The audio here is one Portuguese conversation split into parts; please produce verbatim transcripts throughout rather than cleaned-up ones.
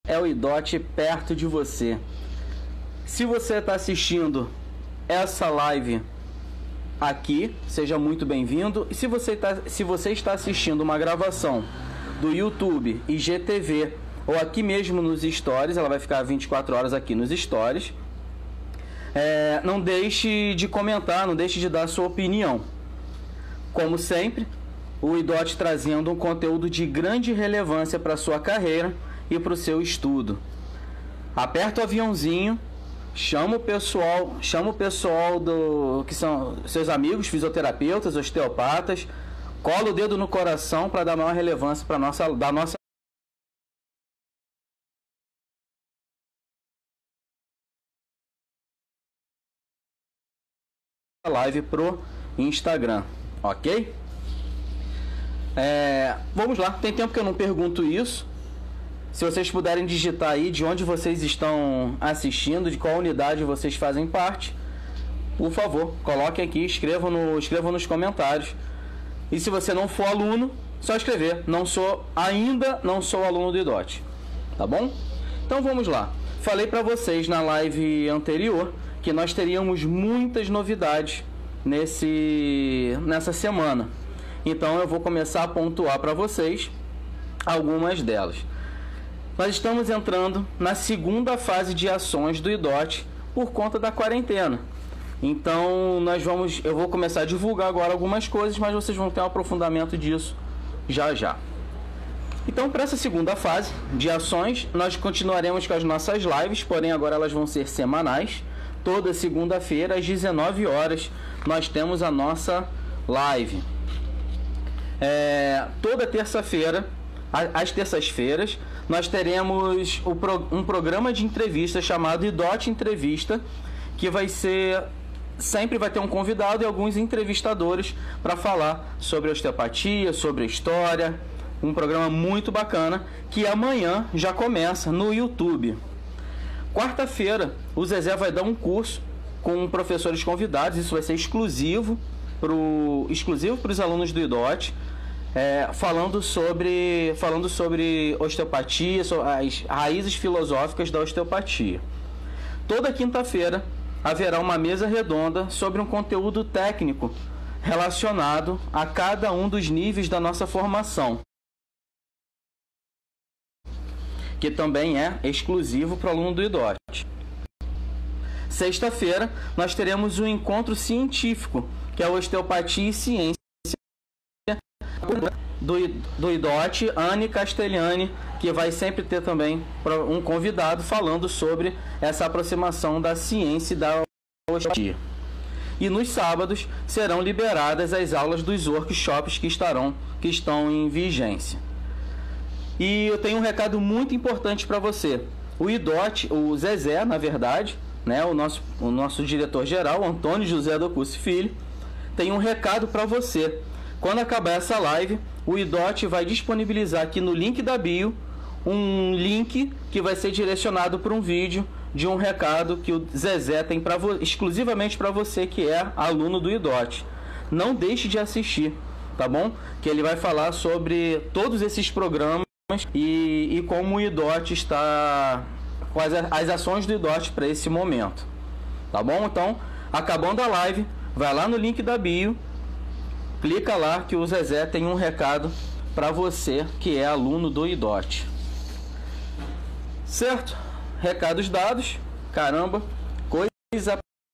é o IDOT perto de você. Se você está assistindo essa live aqui, seja muito bem-vindo. E se você, tá, se você está assistindo uma gravação do YouTube, I G T V, ou aqui mesmo nos stories, ela vai ficar vinte e quatro horas aqui nos stories, é, não deixe de comentar, não deixe de dar a sua opinião. Como sempre, o IDOT trazendo um conteúdo de grande relevância para a sua carreira e para o seu estudo. Aperta o aviãozinho, chama o pessoal, chama o pessoal do, que são seus amigos, fisioterapeutas, osteopatas, cola o dedo no coração para dar maior relevância para nossa, da nossa live pro Instagram, ok? É, vamos lá, tem tempo que eu não pergunto isso. Se vocês puderem digitar aí de onde vocês estão assistindo, de qual unidade vocês fazem parte, por favor, coloquem aqui, escrevam, no, escrevam nos comentários. E se você não for aluno, só escrever, não sou, ainda não sou aluno do IDOT, tá bom? Então vamos lá. Falei para vocês na live anterior que nós teríamos muitas novidades nesse, nessa semana. Então eu vou começar a pontuar para vocês algumas delas. Nós estamos entrando na segunda fase de ações do IDOT por conta da quarentena. Então nós vamos, eu vou começar a divulgar agora algumas coisas, mas vocês vão ter um aprofundamento disso já já. Então, para essa segunda fase de ações, nós continuaremos com as nossas lives, porém agora elas vão ser semanais. Toda segunda-feira, às dezenove horas, nós temos a nossa live. É, toda terça-feira, às terças-feiras, nós teremos um programa de entrevista chamado IDOT Entrevista, que vai ser... Sempre vai ter um convidado e alguns entrevistadores para falar sobre osteopatia, sobre a história. Um programa muito bacana, que amanhã já começa no YouTube. Quarta-feira, o Zezé vai dar um curso com professores convidados. Isso vai ser exclusivo para exclusivo para os alunos do IDOT, é, falando sobre, falando sobre osteopatia, as raízes filosóficas da osteopatia. Toda quinta-feira haverá uma mesa redonda sobre um conteúdo técnico relacionado a cada um dos níveis da nossa formação, que também é exclusivo para o aluno do IDOT. Sexta-feira, nós teremos um encontro científico, que é a Osteopatia e Ciência, do, do IDOT, Anne Castellani, que vai sempre ter também um convidado falando sobre essa aproximação da ciência e da osteopatia. E nos sábados serão liberadas as aulas dos workshops que, estarão, que estão em vigência. E eu tenho um recado muito importante para você. O IDOT, o Zezé, na verdade, né, o nosso, o nosso diretor-geral, Antônio José Docussi Filho, tem um recado para você. Quando acabar essa live, o IDOT vai disponibilizar aqui no link da bio um link que vai ser direcionado para um vídeo de um recado que o Zezé tem pra exclusivamente para você que é aluno do IDOT. Não deixe de assistir, tá bom? Que ele vai falar sobre todos esses programas E, e como o IDOT está, quais as ações do IDOT para esse momento, tá bom? Então, acabando a live, vai lá no link da bio, clica lá que o Zezé tem um recado para você que é aluno do IDOT. Certo? Recados dados. Caramba, coisa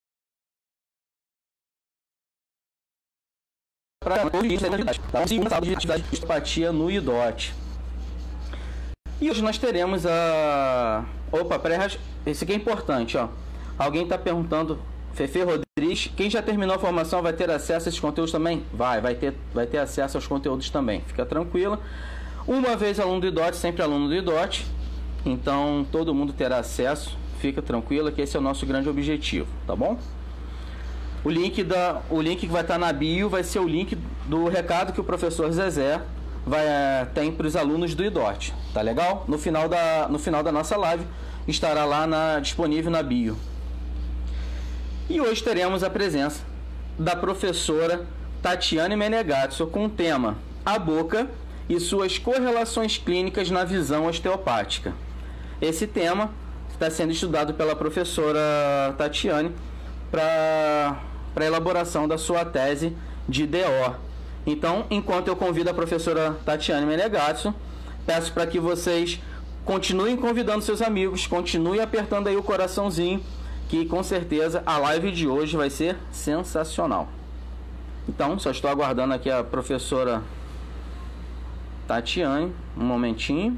para tá? Segunda sala de atividade de osteopatia no IDOT. E hoje nós teremos a... Opa, peraí, esse aqui é importante, ó. Alguém está perguntando, Fefe Rodrigues, quem já terminou a formação vai ter acesso a esses conteúdos também? Vai, vai ter, vai ter acesso aos conteúdos também. Fica tranquila. Uma vez aluno do IDOT, sempre aluno do IDOT. Então, todo mundo terá acesso. Fica tranquila que esse é o nosso grande objetivo, tá bom? O link, da, o link que vai estar na bio vai ser o link do recado que o professor Zezé vai, tem para os alunos do IDOT, tá legal? No final da, no final da nossa live estará lá na, disponível na bio. E hoje teremos a presença da professora Tatiane Menegatso com o tema A Boca e suas correlações clínicas na visão osteopática. esse tema está sendo estudado pela professora Tatiane para a elaboração da sua tese de D O. Então, enquanto eu convido a professora Tatiane Menegatsu, peço para que vocês continuem convidando seus amigos, continuem apertando aí o coraçãozinho, que com certeza a live de hoje vai ser sensacional. Então, só estou aguardando aqui a professora Tatiane, um momentinho.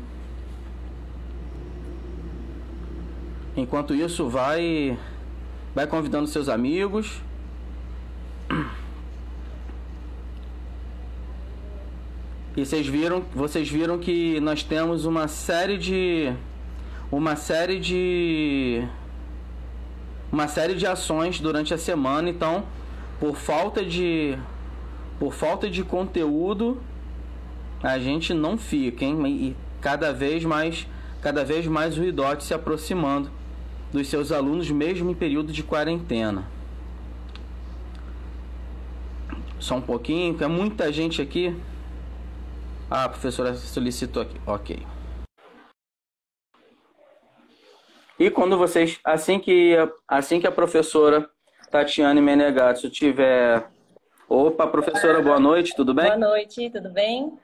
Enquanto isso, vai, vai convidando seus amigos. E vocês viram, vocês viram que nós temos uma série de uma série de uma série de ações durante a semana, então, por falta de por falta de conteúdo, a gente não fica, hein? E cada vez mais, cada vez mais o I D O T se aproximando dos seus alunos, mesmo em período de quarentena. Só um pouquinho, porque é muita gente aqui. Ah, a professora solicitou aqui. Ok. E quando vocês, assim que, assim que a professora Tatiane Menegatsu tiver... Opa, professora, boa noite, tudo bem? Boa noite, tudo bem?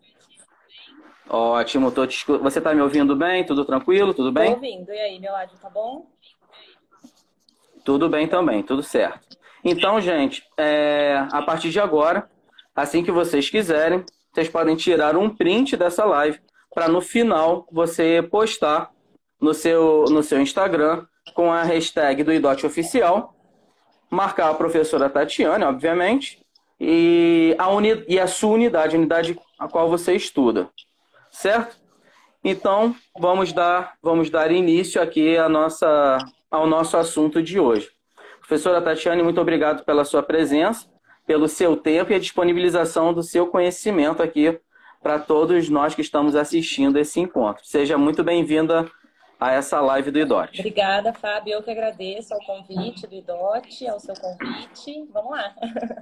Ótimo, tô te escu... você está me ouvindo bem? Tudo tranquilo? Tudo bem? Tô ouvindo. E aí, meu áudio tá bom? Tudo bem também, tudo certo. Então, gente, é... a partir de agora, assim que vocês quiserem, vocês podem tirar um print dessa live para no final você postar no seu, no seu Instagram com a hashtag do I D O T oficial, marcar a professora Tatiane, obviamente, e a, uni, e a sua unidade, a unidade a qual você estuda, certo? Então, vamos dar, vamos dar início aqui a nossa, ao nosso assunto de hoje. Professora Tatiane, muito obrigado pela sua presença, pelo seu tempo e a disponibilização do seu conhecimento aqui para todos nós que estamos assistindo esse encontro. Seja muito bem-vinda a essa live do I D O T. Obrigada, Fábio. Eu que agradeço ao convite do I D O T, ao seu convite. Vamos lá.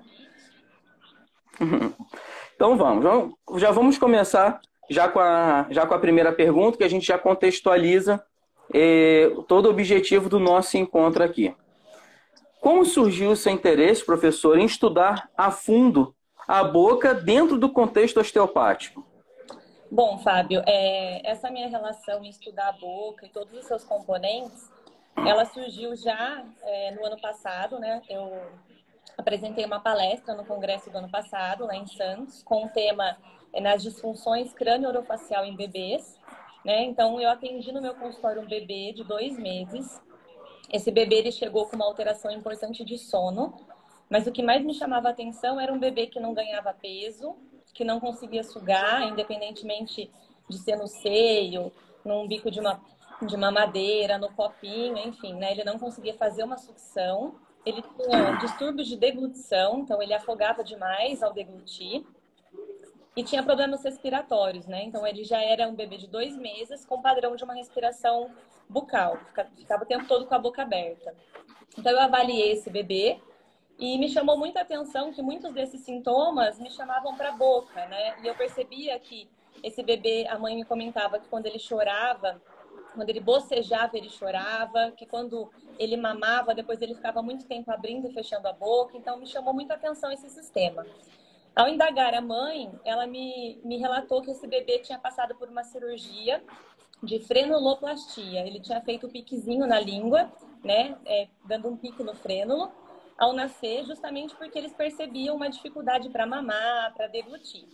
Então vamos, já vamos começar já com a, já com a primeira pergunta, que a gente já contextualiza eh, todo o objetivo do nosso encontro aqui. Como surgiu o seu interesse, professor, em estudar a fundo a boca dentro do contexto osteopático? Bom, Fábio, é, essa minha relação em estudar a boca e todos os seus componentes, ela surgiu já é, no ano passado, né? Eu apresentei uma palestra no congresso do ano passado, lá em Santos, com o tema é, nas disfunções crânio-orofacial em bebês, né? Então, eu atendi no meu consultório um bebê de dois meses. Esse bebê ele chegou com uma alteração importante de sono, mas o que mais me chamava a atenção era um bebê que não ganhava peso, que não conseguia sugar, independentemente de ser no seio, num bico de uma, de mamadeira, no copinho, enfim, né? Ele não conseguia fazer uma sucção. Ele tinha distúrbios de deglutição, então ele afogava demais ao deglutir. E tinha problemas respiratórios, né? Então ele já era um bebê de dois meses com padrão de uma respiração bucal, ficava o tempo todo com a boca aberta. Então eu avaliei esse bebê e me chamou muita atenção que muitos desses sintomas me chamavam para a boca, né? E eu percebia que esse bebê, a mãe me comentava que quando ele chorava, quando ele bocejava, ele chorava, que quando ele mamava, depois ele ficava muito tempo abrindo e fechando a boca. Então me chamou muita atenção esse sistema. Ao indagar a mãe, ela me, me relatou que esse bebê tinha passado por uma cirurgia de frenuloplastia. Ele tinha feito um piquezinho na língua, né, é, dando um pique no frênulo, ao nascer, justamente porque eles percebiam uma dificuldade para mamar, para deglutir.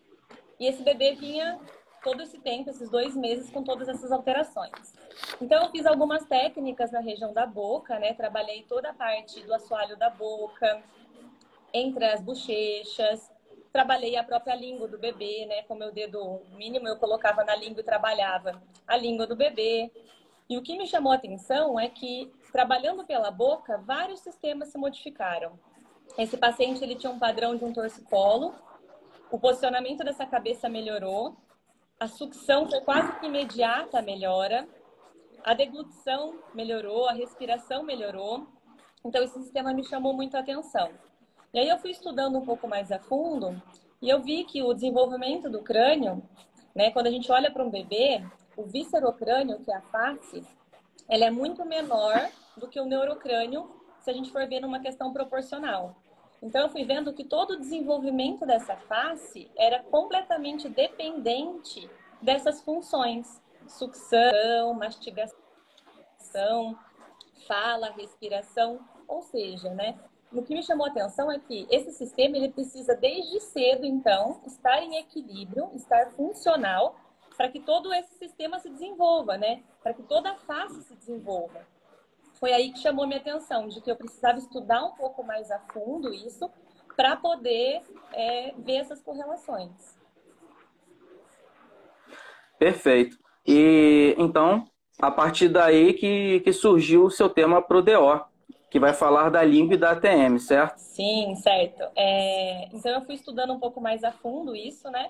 E esse bebê vinha todo esse tempo, esses dois meses, com todas essas alterações. Então, eu fiz algumas técnicas na região da boca, né, trabalhei toda a parte do assoalho da boca, entre as bochechas, trabalhei a própria língua do bebê, né? Com meu dedo mínimo eu colocava na língua e trabalhava a língua do bebê. E o que me chamou a atenção é que, trabalhando pela boca, vários sistemas se modificaram. Esse paciente ele tinha um padrão de um torcicolo, o posicionamento dessa cabeça melhorou, a sucção foi quase que imediata a melhora, a deglutição melhorou, a respiração melhorou. Então, esse sistema me chamou muito a atenção. E aí eu fui estudando um pouco mais a fundo e eu vi que o desenvolvimento do crânio, né, quando a gente olha para um bebê, o viscerocrânio, que é a face, ela é muito menor do que o neurocrânio, se a gente for ver numa questão proporcional. Então, eu fui vendo que todo o desenvolvimento dessa face era completamente dependente dessas funções. Sucção, mastigação, fala, respiração, ou seja, né? O que me chamou a atenção é que esse sistema, ele precisa desde cedo, então, estar em equilíbrio, estar funcional, para que todo esse sistema se desenvolva, né? Para que toda a face se desenvolva. Foi aí que chamou minha atenção, de que eu precisava estudar um pouco mais a fundo isso, para poder é, ver essas correlações. Perfeito. E então, a partir daí que, que surgiu o seu tema pro D O, que vai falar da língua e da A T M, certo? Sim, certo. É, então eu fui estudando um pouco mais a fundo isso, né?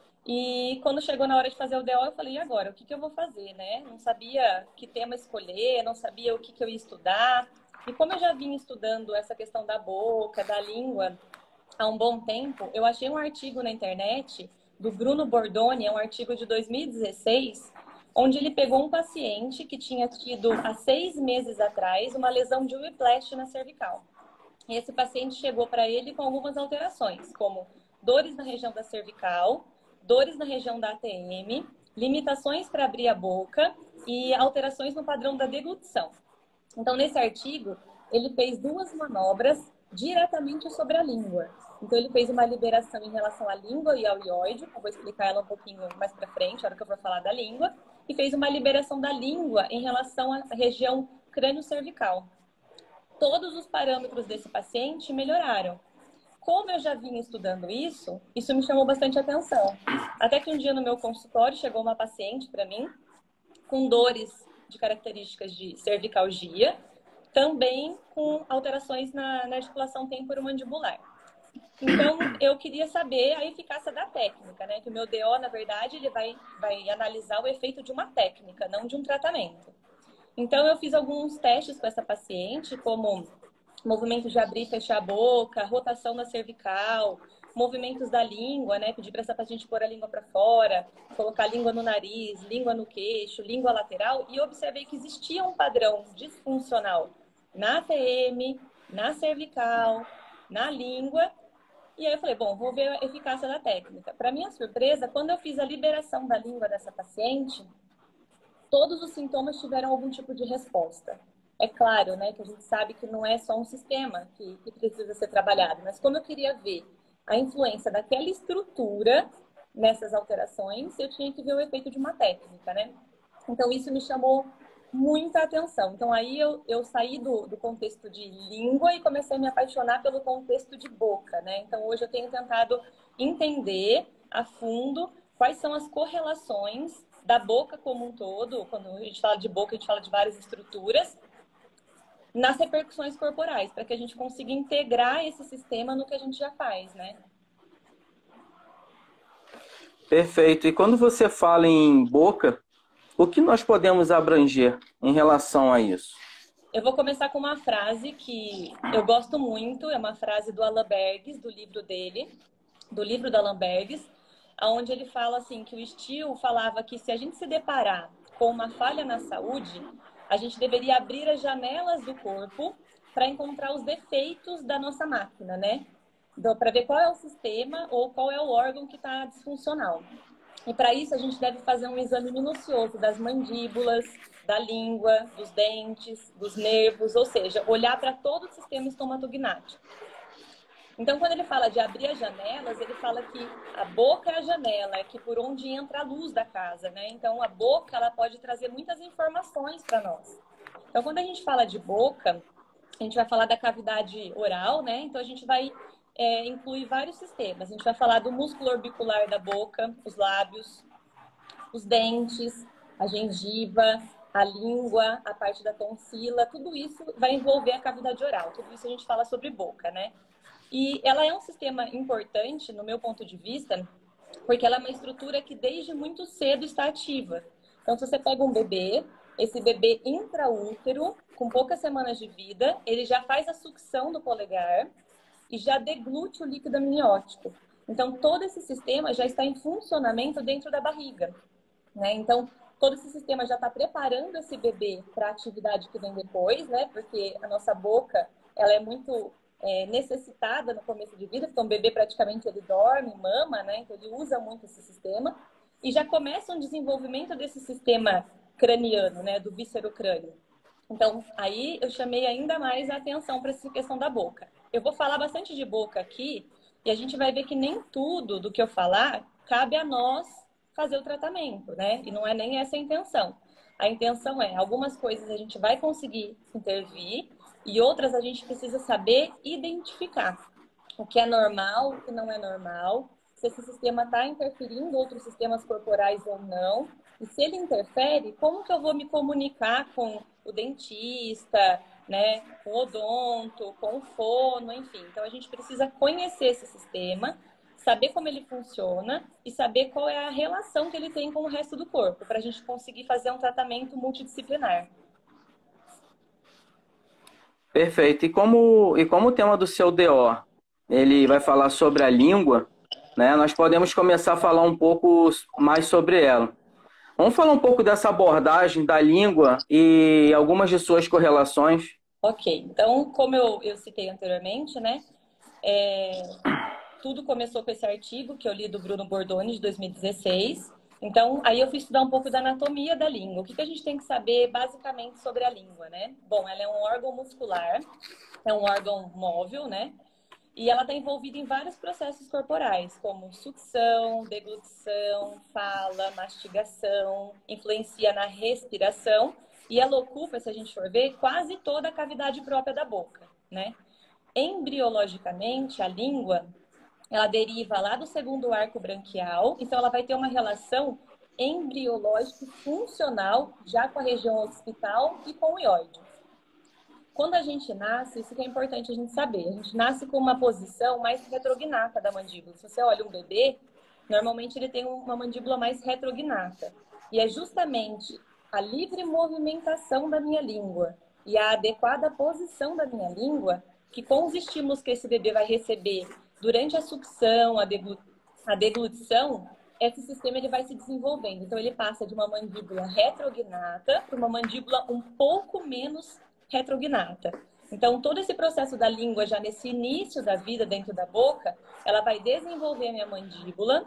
E quando chegou na hora de fazer o D O, eu falei, e agora? O que, que eu vou fazer, né? Não sabia que tema escolher, não sabia o que, que eu ia estudar. E como eu já vinha estudando essa questão da boca, da língua, há um bom tempo, eu achei um artigo na internet do Bruno Bordoni, é um artigo de dois mil e dezesseis, onde ele pegou um paciente que tinha tido, há seis meses atrás, uma lesão de whiplash na cervical. E esse paciente chegou para ele com algumas alterações, como dores na região da cervical, dores na região da A T M, limitações para abrir a boca e alterações no padrão da deglutição. Então, nesse artigo, ele fez duas manobras diretamente sobre a língua. Então, ele fez uma liberação em relação à língua e ao ióide, eu vou explicar ela um pouquinho mais para frente, na hora que eu for falar da língua, e fez uma liberação da língua em relação à região crânio-cervical. Todos os parâmetros desse paciente melhoraram. Como eu já vinha estudando isso, isso me chamou bastante atenção. Até que um dia no meu consultório chegou uma paciente para mim com dores de características de cervicalgia, também com alterações na, na articulação temporomandibular. Então, eu queria saber a eficácia da técnica, né? Que o meu D O, na verdade, ele vai, vai analisar o efeito de uma técnica, não de um tratamento. Então, eu fiz alguns testes com essa paciente, como movimentos de abrir e fechar a boca, rotação na cervical, movimentos da língua, né? Pedi para essa paciente pôr a língua para fora, colocar a língua no nariz, língua no queixo, língua lateral, e observei que existia um padrão disfuncional na A T M, na cervical, na língua. E aí eu falei, bom, vou ver a eficácia da técnica. Para minha surpresa, quando eu fiz a liberação da língua dessa paciente, todos os sintomas tiveram algum tipo de resposta. É claro, né, que a gente sabe que não é só um sistema que, que precisa ser trabalhado, mas como eu queria ver a influência daquela estrutura nessas alterações, eu tinha que ver o efeito de uma técnica, né? Então, isso me chamou muita atenção. Então, aí eu, eu saí do, do contexto de língua e comecei a me apaixonar pelo contexto de boca, né? Então, hoje eu tenho tentado entender a fundo quais são as correlações da boca como um todo. Quando a gente fala de boca, a gente fala de várias estruturas, nas repercussões corporais, para que a gente consiga integrar esse sistema no que a gente já faz, né? Perfeito. E quando você fala em boca, o que nós podemos abranger em relação a isso? Eu vou começar com uma frase que eu gosto muito, é uma frase do Alan Berges, do livro dele, do livro do Alan Berges, onde ele fala assim, que o Steele falava que se a gente se deparar com uma falha na saúde, a gente deveria abrir as janelas do corpo para encontrar os defeitos da nossa máquina, né? Então, para ver qual é o sistema ou qual é o órgão que está disfuncional. E para isso a gente deve fazer um exame minucioso das mandíbulas, da língua, dos dentes, dos nervos, ou seja, olhar para todo o sistema estomatognático. Então, quando ele fala de abrir as janelas, ele fala que a boca é a janela, é que por onde entra a luz da casa, né? Então, a boca, ela pode trazer muitas informações para nós. Então, quando a gente fala de boca, a gente vai falar da cavidade oral, né? Então, a gente vai é, incluir vários sistemas. A gente vai falar do músculo orbicular da boca, os lábios, os dentes, a gengiva, a língua, a parte da tonsila, tudo isso vai envolver a cavidade oral. Tudo isso a gente fala sobre boca, né? E ela é um sistema importante, no meu ponto de vista, porque ela é uma estrutura que desde muito cedo está ativa. Então, se você pega um bebê, esse bebê intraútero, com poucas semanas de vida, ele já faz a sucção do polegar e já deglute o líquido amniótico. Então, todo esse sistema já está em funcionamento dentro da barriga, né? Então, todo esse sistema já está preparando esse bebê para a atividade que vem depois, né? Porque a nossa boca, ela é muito é, necessitada no começo de vida, então o bebê praticamente ele dorme, mama, né? Então ele usa muito esse sistema. E já começa um desenvolvimento desse sistema craniano, né? Do víscero-crânio. Então, aí eu chamei ainda mais a atenção para essa questão da boca. Eu vou falar bastante de boca aqui, e a gente vai ver que nem tudo do que eu falar cabe a nós fazer o tratamento, né? E não é nem essa a intenção. A intenção é, algumas coisas a gente vai conseguir intervir e outras a gente precisa saber identificar o que é normal, o que não é normal, se esse sistema está interferindo em outros sistemas corporais ou não. E se ele interfere, como que eu vou me comunicar com o dentista, né, com o odonto, com o fono, enfim. Então, a gente precisa conhecer esse sistema, saber como ele funciona e saber qual é a relação que ele tem com o resto do corpo, para a gente conseguir fazer um tratamento multidisciplinar. Perfeito. E como, e como o tema do seu D O, ele vai falar sobre a língua, né, nós podemos começar a falar um pouco mais sobre ela. Vamos falar um pouco dessa abordagem da língua e algumas de suas correlações. Ok, então, como eu, eu citei anteriormente, né, é, tudo começou com esse artigo que eu li do Bruno Bordoni, de dois mil e dezesseis. Então, aí eu fui estudar um pouco da anatomia da língua. O que, que a gente tem que saber, basicamente, sobre a língua, né? Bom, ela é um órgão muscular, é um órgão móvel, né? E ela está envolvida em vários processos corporais, como sucção, deglutição, fala, mastigação, influencia na respiração e ela ocupa, se a gente for ver, quase toda a cavidade própria da boca, né? Embriologicamente, a língua, ela deriva lá do segundo arco branquial, então ela vai ter uma relação embriológica funcional já com a região occipital e com o ióide. Quando a gente nasce, isso que é importante a gente saber, a gente nasce com uma posição mais retrognata da mandíbula. Se você olha um bebê, normalmente ele tem uma mandíbula mais retrognata. E é justamente a livre movimentação da minha língua e a adequada posição da minha língua que, com os estímulos que esse bebê vai receber durante a sucção, a, deglu a deglutição, esse sistema ele vai se desenvolvendo. Então, ele passa de uma mandíbula retrognata para uma mandíbula um pouco menos retrognata. Então, todo esse processo da língua, já nesse início da vida dentro da boca, ela vai desenvolver a minha mandíbula,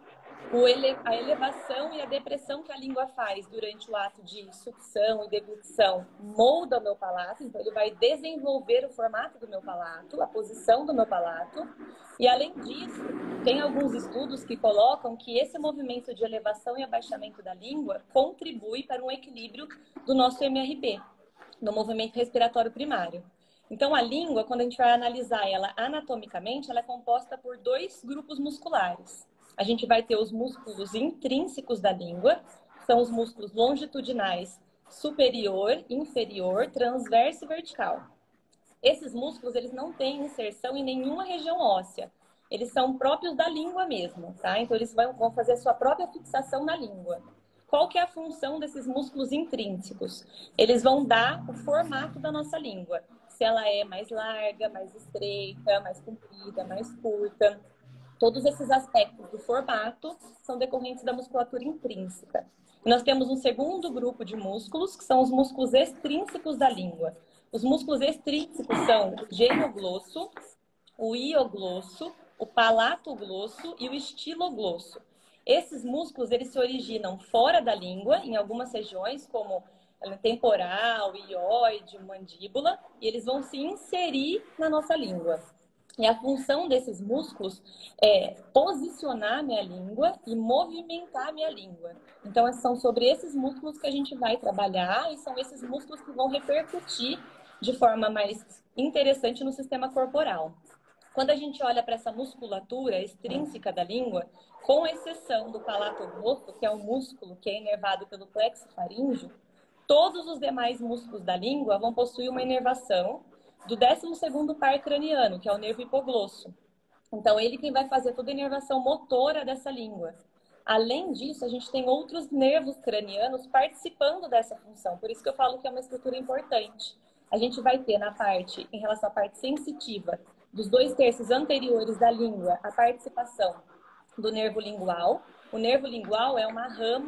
o ele, a elevação e a depressão que a língua faz durante o ato de sucção e deglutição molda o meu palato, então ele vai desenvolver o formato do meu palato, a posição do meu palato, e além disso, tem alguns estudos que colocam que esse movimento de elevação e abaixamento da língua contribui para um equilíbrio do nosso M R P, no movimento respiratório primário. Então, a língua, quando a gente vai analisar ela anatomicamente, ela é composta por dois grupos musculares. A gente vai ter os músculos intrínsecos da língua, são os músculos longitudinais superior, inferior, transverso e vertical. Esses músculos, eles não têm inserção em nenhuma região óssea. Eles são próprios da língua mesmo, tá? Então, eles vão fazer a sua própria fixação na língua. Qual que é a função desses músculos intrínsecos? Eles vão dar o formato da nossa língua. Se ela é mais larga, mais estreita, mais comprida, mais curta. Todos esses aspectos do formato são decorrentes da musculatura intrínseca. E nós temos um segundo grupo de músculos, que são os músculos extrínsecos da língua. Os músculos extrínsecos são o genoglosso, o ioglosso, o palatoglosso e o estiloglosso. Esses músculos, eles se originam fora da língua, em algumas regiões, como temporal, ióide, mandíbula, e eles vão se inserir na nossa língua. E a função desses músculos é posicionar a minha língua e movimentar a minha língua. Então, são sobre esses músculos que a gente vai trabalhar e são esses músculos que vão repercutir de forma mais interessante no sistema corporal. Quando a gente olha para essa musculatura extrínseca da língua, com exceção do palatoglosso, que é um músculo que é inervado pelo plexo faríngeo, todos os demais músculos da língua vão possuir uma inervação do décimo segundo par craniano, que é o nervo hipoglosso. Então, ele quem vai fazer toda a inervação motora dessa língua. Além disso, a gente tem outros nervos cranianos participando dessa função. Por isso que eu falo que é uma estrutura importante. A gente vai ter na parte, em relação à parte sensitiva, dos dois terços anteriores da língua, a participação do nervo lingual. O nervo lingual é uma rama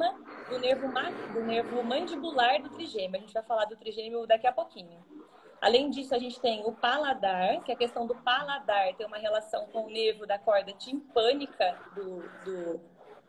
do nervo, do nervo mandibular do trigêmeo. A gente vai falar do trigêmeo daqui a pouquinho. Além disso, a gente tem o paladar, que a questão do paladar tem uma relação com o nervo da corda timpânica, do, do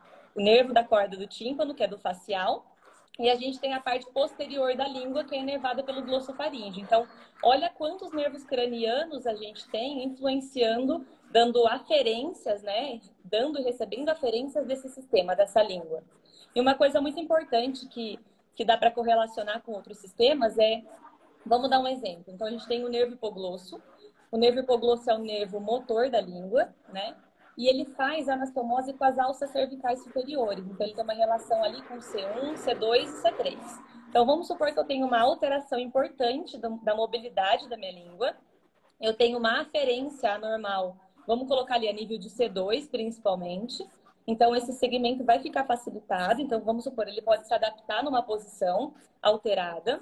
o nervo da corda do tímpano, que é do facial. E a gente tem a parte posterior da língua, que é inervada pelo glossofaríngeo. Então, olha quantos nervos cranianos a gente tem influenciando, dando aferências, né? Dando e recebendo aferências desse sistema, dessa língua. E uma coisa muito importante que, que dá para correlacionar com outros sistemas é... Vamos dar um exemplo. Então, a gente tem o nervo hipoglosso. O nervo hipoglosso é o nervo motor da língua, né? E ele faz anastomose com as alças cervicais superiores. Então, ele tem uma relação ali com C um, C dois e C três. Então, vamos supor que eu tenho uma alteração importante da mobilidade da minha língua. Eu tenho uma aferência anormal. Vamos colocar ali a nível de C dois, principalmente. Então, esse segmento vai ficar facilitado. Então, vamos supor, ele pode se adaptar numa posição alterada.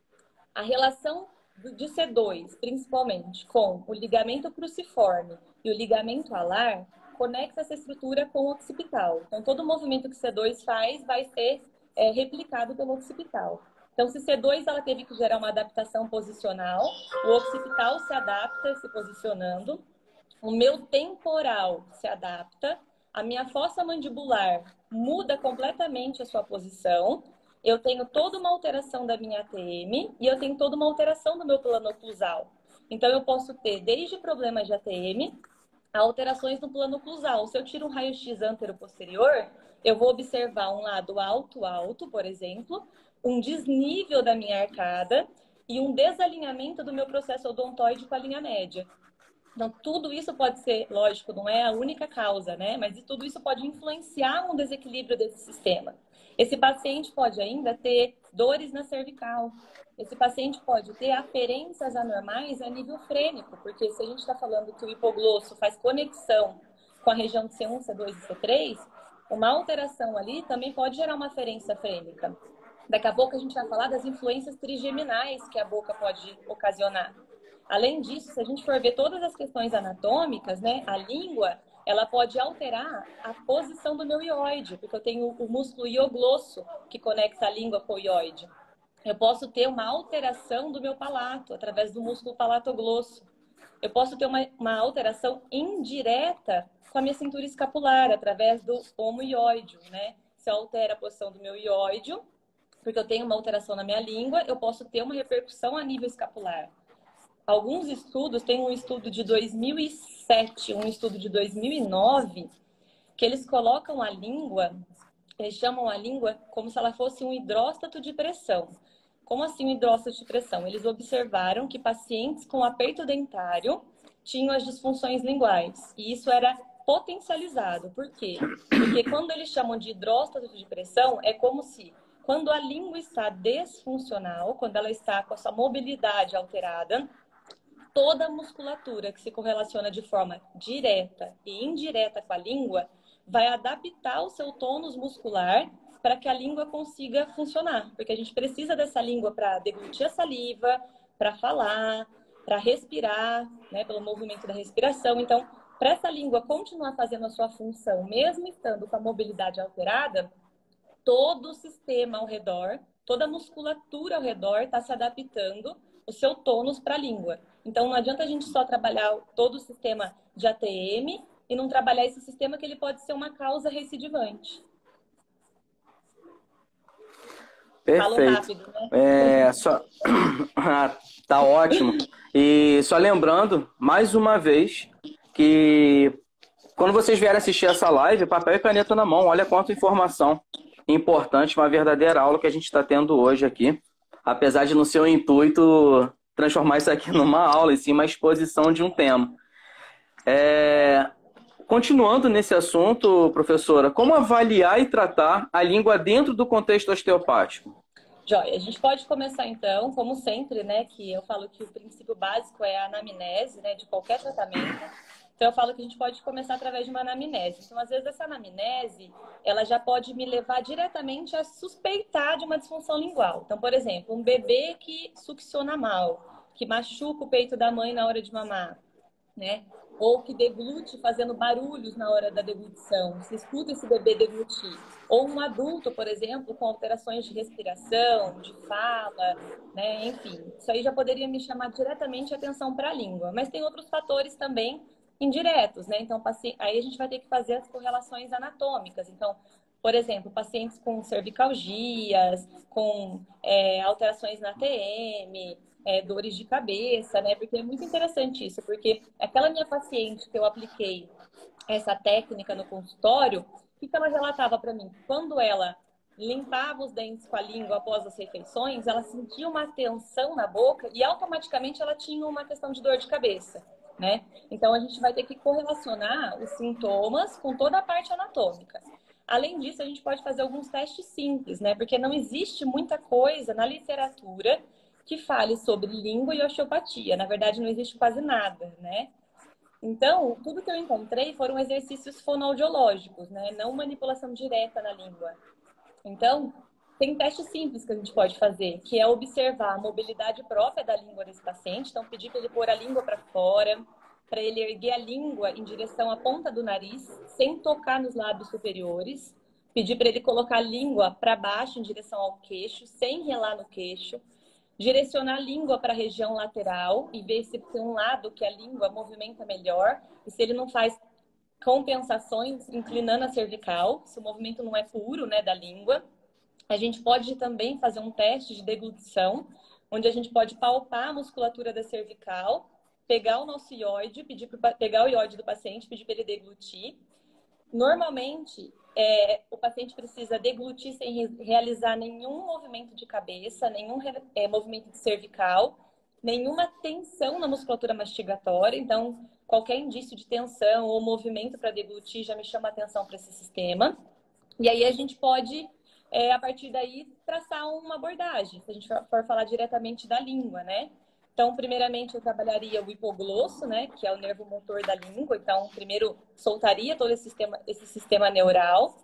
A relação de C dois, principalmente, com o ligamento cruciforme e o ligamento alar, conecta essa estrutura com o occipital. Então, todo o movimento que C dois faz vai ser é, replicado pelo occipital. Então, se C dois ela teve que gerar uma adaptação posicional, o occipital se adapta se posicionando, o meu temporal se adapta, a minha fossa mandibular muda completamente a sua posição, eu tenho toda uma alteração da minha A T M e eu tenho toda uma alteração do meu plano oclusal. Então, eu posso ter desde problemas de A T M a alterações no plano oclusal. Se eu tiro um raio-x antero-posterior, eu vou observar um lado alto-alto, por exemplo, um desnível da minha arcada e um desalinhamento do meu processo odontoide com a linha média. Então, tudo isso pode ser, lógico, não é a única causa, né? Mas tudo isso pode influenciar um desequilíbrio desse sistema. Esse paciente pode ainda ter dores na cervical. Esse paciente pode ter aferências anormais a nível frênico, porque se a gente está falando que o hipoglosso faz conexão com a região de C um, C dois e C três, uma alteração ali também pode gerar uma aferência frênica. Daqui a pouco a gente vai falar das influências trigeminais que a boca pode ocasionar. Além disso, se a gente for ver todas as questões anatômicas, né, a língua, ela pode alterar a posição do meu ióide, porque eu tenho o músculo ioglosso que conecta a língua com o ióide. Eu posso ter uma alteração do meu palato, através do músculo palatoglosso. Eu posso ter uma, uma alteração indireta com a minha cintura escapular, através do homoióideo, né? Se eu altero a posição do meu ióide, porque eu tenho uma alteração na minha língua, eu posso ter uma repercussão a nível escapular. Alguns estudos, tem um estudo de dois mil e sete, um estudo de dois mil e nove, que eles colocam a língua, eles chamam a língua como se ela fosse um hidróstato de pressão. Como assim um hidróstato de pressão? Eles observaram que pacientes com aperto dentário tinham as disfunções linguais. E isso era potencializado. Por quê? Porque quando eles chamam de hidróstato de pressão, é como se, quando a língua está desfuncional, quando ela está com a sua mobilidade alterada, toda a musculatura que se correlaciona de forma direta e indireta com a língua vai adaptar o seu tônus muscular para que a língua consiga funcionar. Porque a gente precisa dessa língua para deglutir a saliva, para falar, para respirar, né, pelo movimento da respiração. Então, para essa língua continuar fazendo a sua função, mesmo estando com a mobilidade alterada, todo o sistema ao redor, toda a musculatura ao redor está se adaptando o seu tônus para a língua. Então, não adianta a gente só trabalhar todo o sistema de A T M e não trabalhar esse sistema que ele pode ser uma causa recidivante. Perfeito. Falo rápido, né? É, só... Tá ótimo. E só lembrando, mais uma vez, que quando vocês vierem assistir essa live, papel e caneta na mão, olha quanta informação importante, uma verdadeira aula que a gente está tendo hoje aqui. Apesar de não ser o intuito transformar isso aqui numa aula, e sim uma exposição de um tema. É... Continuando nesse assunto, professora, como avaliar e tratar a língua dentro do contexto osteopático? Joia, a gente pode começar então, como sempre, né, que eu falo que o princípio básico é a anamnese, né, de qualquer tratamento. Então eu falo que a gente pode começar através de uma anamnese. Então, às vezes, essa anamnese, ela já pode me levar diretamente a suspeitar de uma disfunção lingual. Então, por exemplo, um bebê que succiona mal, que machuca o peito da mãe na hora de mamar, né? ou que deglute fazendo barulhos na hora da deglutição, você escuta esse bebê deglutir. Ou um adulto, por exemplo, com alterações de respiração, de fala, né? Enfim, isso aí já poderia me chamar diretamente a atenção para a língua. Mas tem outros fatores também indiretos, né? Então, aí a gente vai ter que fazer as correlações anatômicas. Então, por exemplo, pacientes com cervicalgias, com é, alterações na T M, é, dores de cabeça, né? Porque é muito interessante isso, porque aquela minha paciente que eu apliquei essa técnica no consultório, o que ela relatava para mim? Quando ela limpava os dentes com a língua após as refeições, ela sentia uma tensão na boca e automaticamente ela tinha uma questão de dor de cabeça, né? Então a gente vai ter que correlacionar os sintomas com toda a parte anatômica. Além disso, a gente pode fazer alguns testes simples, né? Porque não existe muita coisa na literatura que fale sobre língua e osteopatia. Na verdade, não existe quase nada, né? Então, tudo que eu encontrei foram exercícios fonoaudiológicos, né? Não manipulação direta na língua. Então, tem testes simples que a gente pode fazer, que é observar a mobilidade própria da língua desse paciente. Então, pedir para ele pôr a língua para fora, para ele erguer a língua em direção à ponta do nariz, sem tocar nos lábios superiores. Pedir para ele colocar a língua para baixo, em direção ao queixo, sem relar no queixo. Direcionar a língua para a região lateral e ver se tem um lado que a língua movimenta melhor. E se ele não faz compensações inclinando a cervical, se o movimento não é puro, né, da língua. A gente pode também fazer um teste de deglutição, onde a gente pode palpar a musculatura da cervical, pegar o nosso ióide, pedir para pegar o ióide do paciente, pedir para ele deglutir. Normalmente, é, o paciente precisa deglutir sem realizar nenhum movimento de cabeça, nenhum é, movimento de cervical, nenhuma tensão na musculatura mastigatória. Então, qualquer indício de tensão ou movimento para deglutir já me chama atenção para esse sistema. E aí a gente pode, é, a partir daí, traçar uma abordagem, se a gente for falar diretamente da língua, né? Então, primeiramente, eu trabalharia o hipoglosso, né, que é o nervo motor da língua. Então, primeiro, soltaria todo esse sistema, esse sistema neural.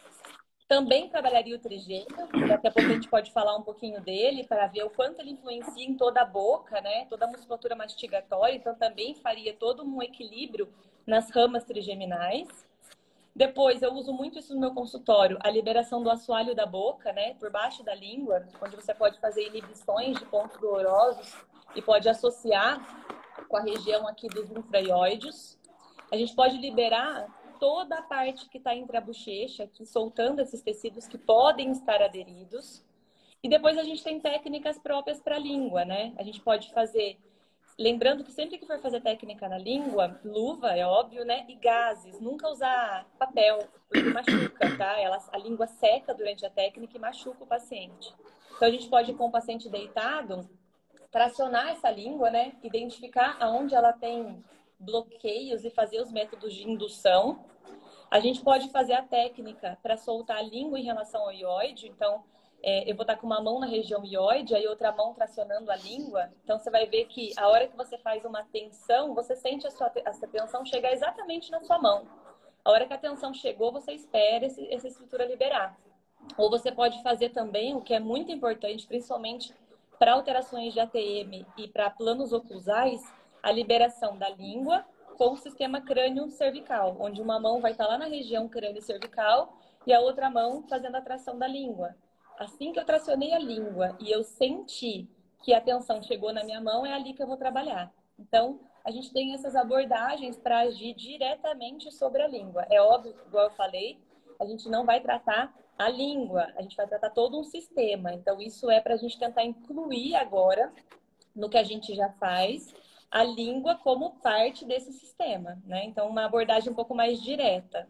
Também trabalharia o trigêmeo, daqui a pouco a gente pode falar um pouquinho dele, para ver o quanto ele influencia em toda a boca, né, toda a musculatura mastigatória. Então, também faria todo um equilíbrio nas ramas trigeminais. Depois, eu uso muito isso no meu consultório, a liberação do assoalho da boca, né, por baixo da língua, onde você pode fazer inibições de pontos dolorosos e pode associar com a região aqui dos infraioides. A gente pode liberar toda a parte que está entre a bochecha, aqui soltando esses tecidos que podem estar aderidos. E depois a gente tem técnicas próprias para a língua, né? A gente pode fazer, lembrando que sempre que for fazer técnica na língua, luva, é óbvio, né? E gases, nunca usar papel, porque machuca, tá? Ela, a língua seca durante a técnica e machuca o paciente. Então a gente pode, com o paciente deitado, tracionar essa língua, né? Identificar aonde ela tem bloqueios e fazer os métodos de indução. A gente pode fazer a técnica para soltar a língua em relação ao ióide. Então, é, eu vou estar com uma mão na região ióide, aí outra mão tracionando a língua. Então, você vai ver que a hora que você faz uma tensão, você sente a sua, essa tensão chegar exatamente na sua mão. A hora que a tensão chegou, você espera esse, essa estrutura liberar. Ou você pode fazer também, o que é muito importante, principalmente para alterações de A T M e para planos oclusais, a liberação da língua com o sistema crânio-cervical, onde uma mão vai estar lá na região crânio-cervical e a outra mão fazendo a tração da língua. Assim que eu tracionei a língua e eu senti que a tensão chegou na minha mão, é ali que eu vou trabalhar. Então, a gente tem essas abordagens para agir diretamente sobre a língua. É óbvio, igual eu falei, a gente não vai tratar a língua, a gente vai tratar todo um sistema. Então, isso é para a gente tentar incluir agora, no que a gente já faz, a língua como parte desse sistema, né? Então, uma abordagem um pouco mais direta.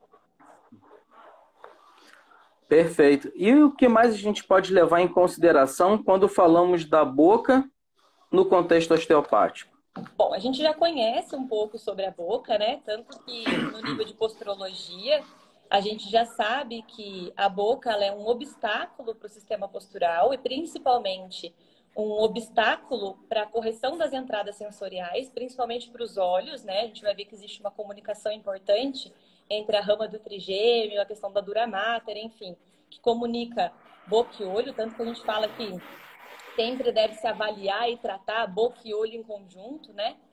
Perfeito. E o que mais a gente pode levar em consideração quando falamos da boca no contexto osteopático? Bom, a gente já conhece um pouco sobre a boca, né? Tanto que no nível de posturologia, a gente já sabe que a boca ela é um obstáculo para o sistema postural e principalmente um obstáculo para a correção das entradas sensoriais, principalmente para os olhos, né? A gente vai ver que existe uma comunicação importante entre a rama do trigêmeo, a questão da dura mater, enfim, que comunica boca e olho, tanto que a gente fala que sempre deve se avaliar e tratar boca e olho em conjunto, né?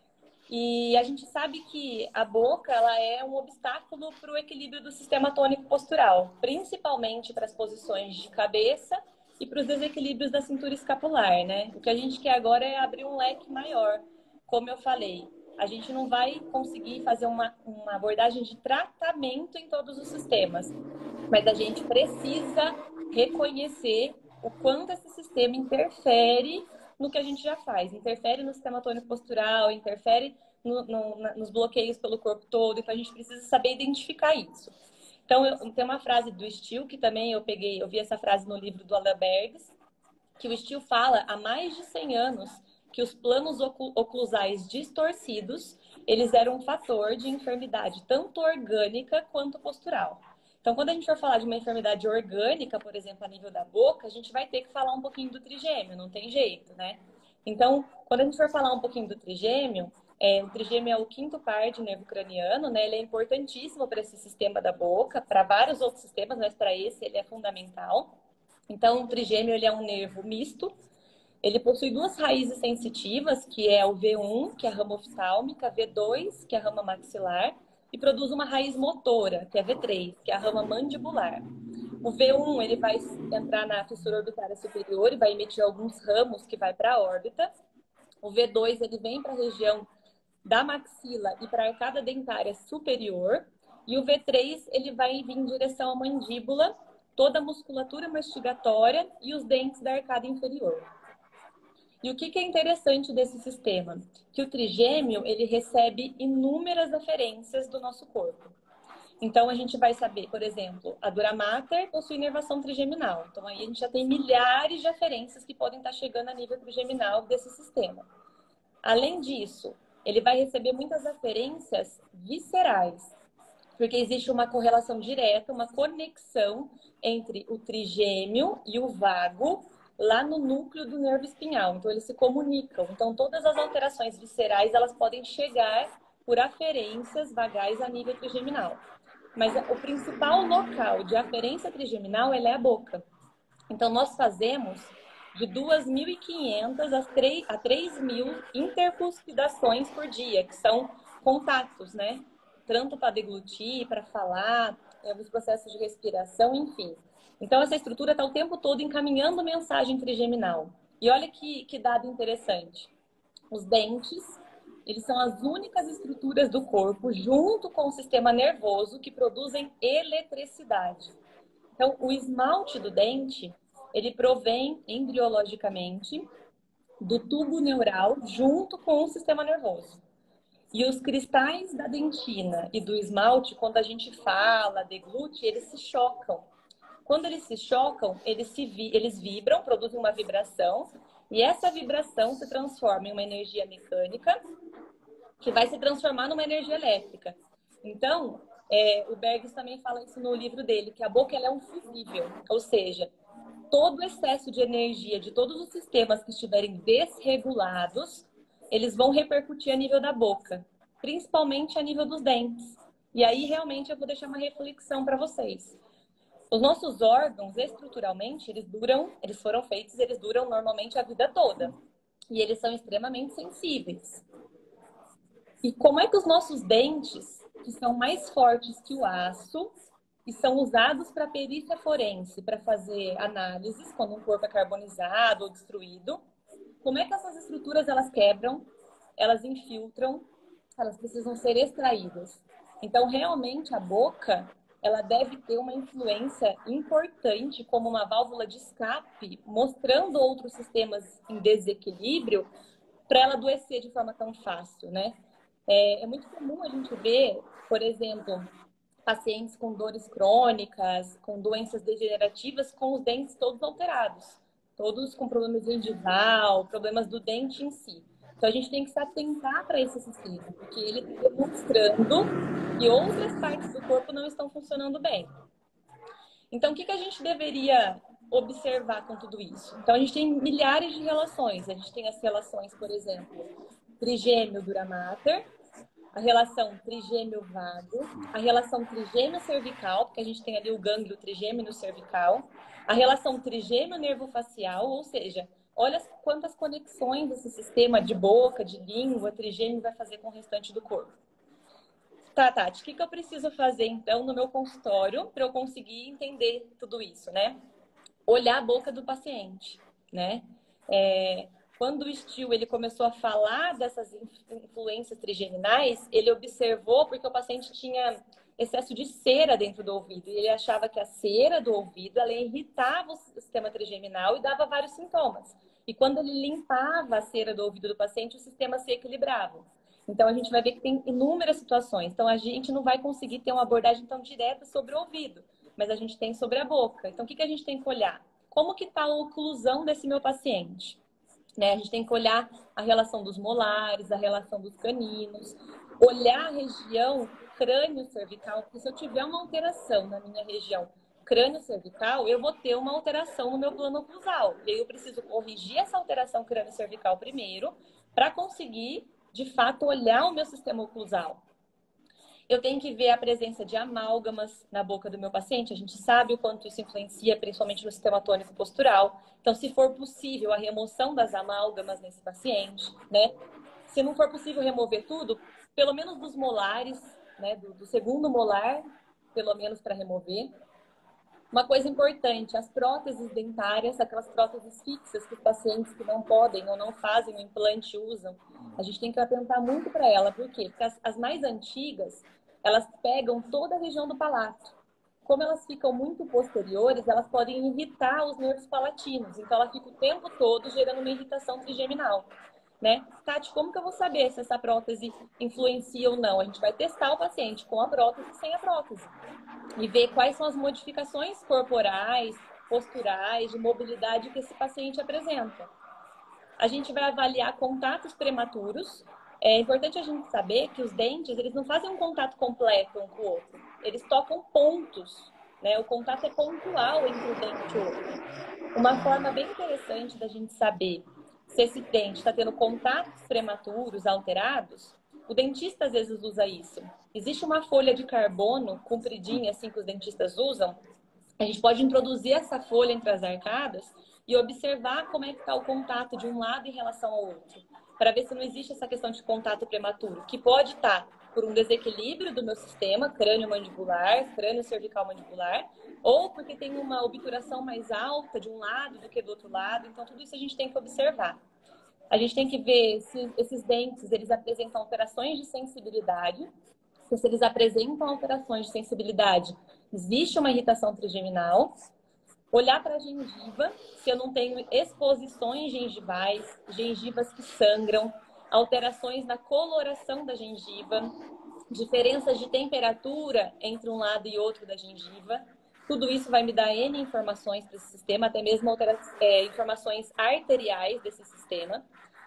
E a gente sabe que a boca ela é um obstáculo para o equilíbrio do sistema tônico postural, principalmente para as posições de cabeça e para os desequilíbrios da cintura escapular, né? O que a gente quer agora é abrir um leque maior. Como eu falei, a gente não vai conseguir fazer uma, uma abordagem de tratamento em todos os sistemas, mas a gente precisa reconhecer o quanto esse sistema interfere no que a gente já faz. Interfere no sistema tônico postural, interfere no, no, na, nos bloqueios pelo corpo todo. Então, a gente precisa saber identificar isso. Então, eu, tem uma frase do Steele, que também eu peguei, eu vi essa frase no livro do Alan Bergs, que o Steele fala há mais de cem anos que os planos oclusais distorcidos, eles eram um fator de enfermidade tanto orgânica quanto postural. Então, quando a gente for falar de uma enfermidade orgânica, por exemplo, a nível da boca, a gente vai ter que falar um pouquinho do trigêmeo, não tem jeito, né? Então, quando a gente for falar um pouquinho do trigêmeo, é, o trigêmeo é o quinto par de nervo craniano, né? Ele é importantíssimo para esse sistema da boca, para vários outros sistemas, mas para esse ele é fundamental. Então, o trigêmeo ele é um nervo misto. Ele possui duas raízes sensitivas, que é o V um, que é a rama oftálmica, V dois, que é a rama maxilar, e produz uma raiz motora, que é V três, que é a rama mandibular. O V um ele vai entrar na fissura orbitária superior e vai emitir alguns ramos que vai para a órbita. O V dois ele vem para a região da maxila e para a arcada dentária superior. E o V três ele vai vir em direção à mandíbula, toda a musculatura mastigatória e os dentes da arcada inferior. E o que é interessante desse sistema? Que o trigêmeo, ele recebe inúmeras aferências do nosso corpo. Então, a gente vai saber, por exemplo, a dura mater possui inervação trigeminal. Então, aí a gente já tem milhares de aferências que podem estar chegando a nível trigeminal desse sistema. Além disso, ele vai receber muitas aferências viscerais, porque existe uma correlação direta, uma conexão entre o trigêmeo e o vago, lá no núcleo do nervo espinhal. Então, eles se comunicam. Então, todas as alterações viscerais, elas podem chegar por aferências vagais a nível trigeminal. Mas o principal local de aferência trigeminal, ela é a boca. Então, nós fazemos de duas mil e quinhentas a três mil intercuspidações por dia, que são contatos, né? Tanto para deglutir, para falar, os processos de respiração, enfim. Então, essa estrutura está o tempo todo encaminhando mensagem trigeminal. E olha que, que dado interessante. Os dentes, eles são as únicas estruturas do corpo, junto com o sistema nervoso, que produzem eletricidade. Então, o esmalte do dente, ele provém embriologicamente do tubo neural, junto com o sistema nervoso. E os cristais da dentina e do esmalte, quando a gente fala, deglute, eles se chocam. Quando eles se chocam, eles, se vi, eles vibram, produzem uma vibração, e essa vibração se transforma em uma energia mecânica, que vai se transformar numa energia elétrica. Então, é, o Bergs também fala isso no livro dele, que a boca ela é um fusível, ou seja, todo excesso de energia de todos os sistemas que estiverem desregulados, eles vão repercutir a nível da boca, principalmente a nível dos dentes. E aí, realmente, eu vou deixar uma reflexão para vocês. Os nossos órgãos, estruturalmente, eles duram, eles foram feitos, eles duram normalmente a vida toda. E eles são extremamente sensíveis. E como é que os nossos dentes, que são mais fortes que o aço, e são usados para perícia forense, para fazer análises, quando um corpo é carbonizado ou destruído, como é que essas estruturas elas quebram, elas infiltram, elas precisam ser extraídas. Então, realmente, a boca ela deve ter uma influência importante como uma válvula de escape, mostrando outros sistemas em desequilíbrio para ela adoecer de forma tão fácil, né? É, é muito comum a gente ver, por exemplo, pacientes com dores crônicas, com doenças degenerativas, com os dentes todos alterados, todos com problemas gengival, problemas do dente em si. Então, a gente tem que se atentar para esse sistema, porque ele está demonstrando que outras partes do corpo não estão funcionando bem. Então, o que, que a gente deveria observar com tudo isso? Então, a gente tem milhares de relações. A gente tem as relações, por exemplo, trigêmeo dura mater, a relação trigêmeo vago, a relação trigêmeo cervical, porque a gente tem ali o gânglio trigêmeo no cervical, a relação trigêmeo nervo facial, ou seja, olha quantas conexões esse sistema de boca, de língua, trigêmeo vai fazer com o restante do corpo. Tá, Tati, o que, que eu preciso fazer, então, no meu consultório para eu conseguir entender tudo isso, né? Olhar a boca do paciente, né? É, quando o Steele ele começou a falar dessas influências trigeminais, ele observou porque o paciente tinha excesso de cera dentro do ouvido. E ele achava que a cera do ouvido ela irritava o sistema trigeminal e dava vários sintomas. E quando ele limpava a cera do ouvido do paciente, o sistema se equilibrava. Então, a gente vai ver que tem inúmeras situações. Então, a gente não vai conseguir ter uma abordagem tão direta sobre o ouvido, mas a gente tem sobre a boca. Então, o que, que a gente tem que olhar? Como que está a oclusão desse meu paciente? Né? A gente tem que olhar a relação dos molares, a relação dos caninos, olhar a região crânio-cervical, porque se eu tiver uma alteração na minha região crânio-cervical, eu vou ter uma alteração no meu plano oclusal. E aí eu preciso corrigir essa alteração crânio-cervical primeiro, para conseguir, de fato, olhar o meu sistema oclusal. Eu tenho que ver a presença de amálgamas na boca do meu paciente. A gente sabe o quanto isso influencia, principalmente no sistema tônico postural. Então, se for possível, a remoção das amálgamas nesse paciente, né? Se não for possível remover tudo, pelo menos dos molares, né? Do, do segundo molar, pelo menos para remover. Uma coisa importante, as próteses dentárias, aquelas próteses fixas que os pacientes que não podem ou não fazem o implante usam, a gente tem que atentar muito para ela. Por quê? Porque as, as mais antigas, elas pegam toda a região do palato. Como elas ficam muito posteriores, elas podem irritar os nervos palatinos. Então, ela fica o tempo todo gerando uma irritação trigeminal. Né? Tati, como que eu vou saber se essa prótese influencia ou não? A gente vai testar o paciente com a prótese e sem a prótese. E ver quais são as modificações corporais, posturais, de mobilidade que esse paciente apresenta. A gente vai avaliar contatos prematuros. É importante a gente saber que os dentes, eles não fazem um contato completo um com o outro. Eles tocam pontos, né? O contato é pontual entre o dente e o outro. Uma forma bem interessante da gente saber se esse dente está tendo contatos prematuros alterados, o dentista às vezes usa isso. Existe uma folha de carbono compridinha, assim, que os dentistas usam. A gente pode introduzir essa folha entre as arcadas e observar como é que está o contato de um lado em relação ao outro, para ver se não existe essa questão de contato prematuro, que pode estar por um desequilíbrio do meu sistema crânio-mandibular, crânio-cervical-mandibular, ou porque tem uma obturação mais alta de um lado do que do outro lado. Então, tudo isso a gente tem que observar. A gente tem que ver se esses dentes, eles apresentam alterações de sensibilidade. Se eles apresentam alterações de sensibilidade, existe uma irritação trigeminal. Olhar para a gengiva, se eu não tenho exposições gengivais, gengivas que sangram, alterações na coloração da gengiva, diferenças de temperatura entre um lado e outro da gengiva. Tudo isso vai me dar N informações para esse sistema, até mesmo altera- é, informações arteriais desse sistema.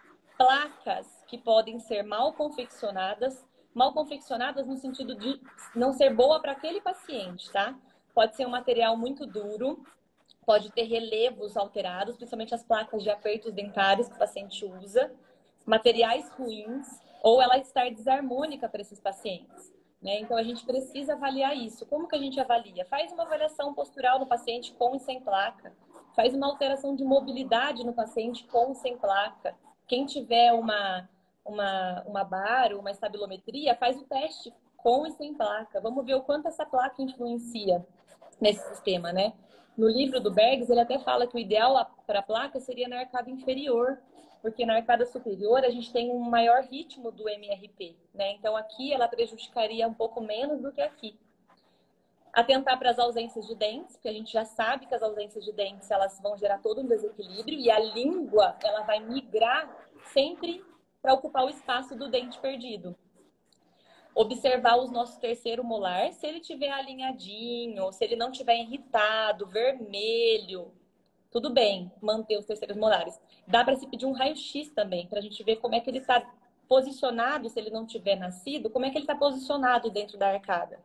Placas que podem ser mal confeccionadas, mal confeccionadas no sentido de não ser boa para aquele paciente, tá? Pode ser um material muito duro, pode ter relevos alterados, principalmente as placas de apertos dentários que o paciente usa, materiais ruins, ou ela estar desarmônica para esses pacientes. Né? Então, a gente precisa avaliar isso. Como que a gente avalia? Faz uma avaliação postural no paciente com e sem placa. Faz uma alteração de mobilidade no paciente com e sem placa. Quem tiver uma, uma, uma bar, uma estabilometria, faz o teste com e sem placa. Vamos ver o quanto essa placa influencia nesse sistema, né? No livro do Bergs, ele até fala que o ideal para a placa seria na arcada inferior, porque na arcada superior a gente tem um maior ritmo do M R P, né? Então aqui ela prejudicaria um pouco menos do que aqui. Atentar para as ausências de dentes, porque a gente já sabe que as ausências de dentes elas vão gerar todo um desequilíbrio e a língua ela vai migrar sempre para ocupar o espaço do dente perdido. Observar os nossos terceiro molar, se ele tiver alinhadinho, se ele não tiver irritado, vermelho, tudo bem, manter os terceiros molares. Dá para se pedir um raio-x também, para a gente ver como é que ele está posicionado, se ele não tiver nascido, como é que ele está posicionado dentro da arcada.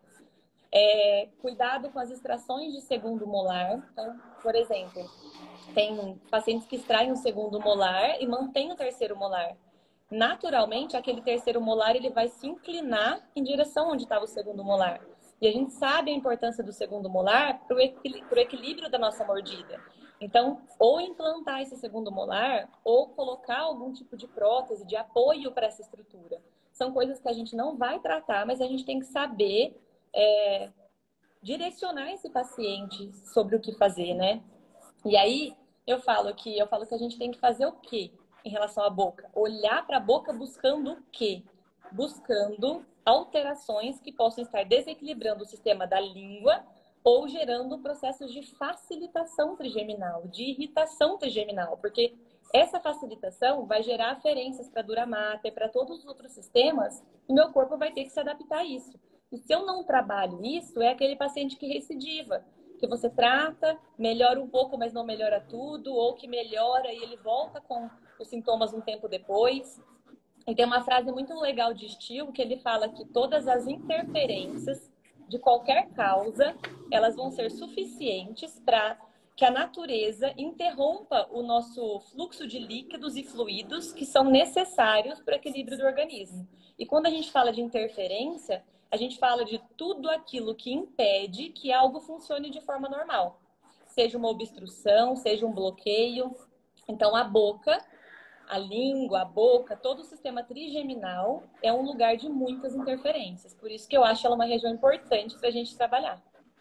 É, cuidado com as extrações de segundo molar. Então, por exemplo, tem pacientes que extraem o segundo molar e mantêm o terceiro molar. Naturalmente, aquele terceiro molar ele vai se inclinar em direção onde estava o segundo molar. E a gente sabe a importância do segundo molar para o equilíbrio da nossa mordida. Então, ou implantar esse segundo molar, ou colocar algum tipo de prótese, de apoio para essa estrutura. São coisas que a gente não vai tratar, mas a gente tem que saber é, direcionar esse paciente sobre o que fazer, né? E aí, eu falo que eu falo que a gente tem que fazer o quê em relação à boca? Olhar para a boca buscando o quê? Buscando alterações que possam estar desequilibrando o sistema da língua ou gerando processos de facilitação trigeminal, de irritação trigeminal, porque essa facilitação vai gerar aferências para a dura mater, para todos os outros sistemas, e meu corpo vai ter que se adaptar a isso. E se eu não trabalho isso, é aquele paciente que recidiva, que você trata, melhora um pouco, mas não melhora tudo, ou que melhora e ele volta com os sintomas um tempo depois. E tem uma frase muito legal de Steele que ele fala que todas as interferências de qualquer causa, elas vão ser suficientes para que a natureza interrompa o nosso fluxo de líquidos e fluidos que são necessários para o equilíbrio do organismo. E quando a gente fala de interferência, a gente fala de tudo aquilo que impede que algo funcione de forma normal. Seja uma obstrução, seja um bloqueio. Então, a boca, a língua, a boca, todo o sistema trigeminal é um lugar de muitas interferências. Por isso que eu acho ela uma região importante para a gente trabalhar.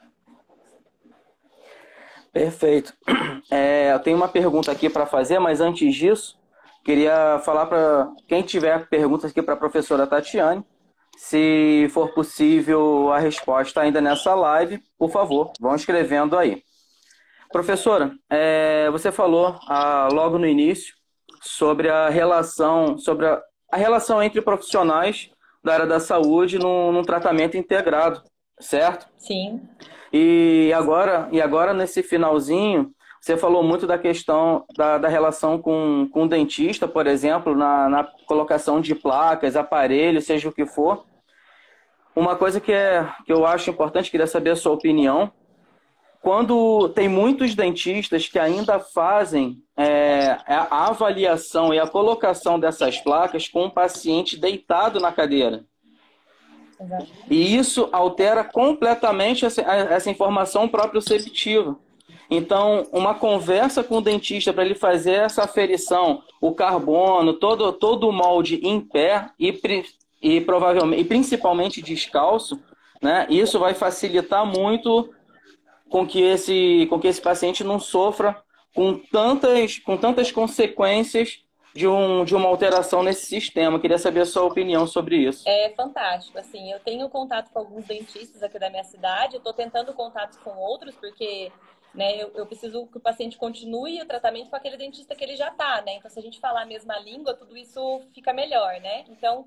Perfeito. É, eu tenho uma pergunta aqui para fazer, mas antes disso, queria falar para quem tiver perguntas aqui para a professora Tatiane, se for possível a resposta ainda nessa live, por favor, vão escrevendo aí. Professora, é, você falou ah, logo no início sobre a relação, sobre a, a relação entre profissionais da área da saúde num, num tratamento integrado, certo? Sim. E agora, e agora nesse finalzinho, você falou muito da questão da, da relação com, com o dentista, por exemplo, na, na colocação de placas, aparelhos, seja o que for. Uma coisa que, é, que eu acho importante, queria saber a sua opinião. Quando tem muitos dentistas que ainda fazem é, a avaliação e a colocação dessas placas com o paciente deitado na cadeira. Exato. E isso altera completamente essa, essa informação proprioceptiva. Então, uma conversa com o dentista para ele fazer essa aferição, o carbono, todo, todo o molde em pé e, e, provavelmente, e principalmente descalço, né? Isso vai facilitar muito com que esse, com que esse paciente não sofra com tantas, com tantas consequências de, um, de uma alteração nesse sistema. Queria saber a sua opinião sobre isso. É fantástico. Assim, eu tenho contato com alguns dentistas aqui da minha cidade, eu estou tentando contatos com outros, porque né, eu, eu preciso que o paciente continue o tratamento com aquele dentista que ele já está, né? Então, se a gente falar a mesma língua, tudo isso fica melhor, né? Então,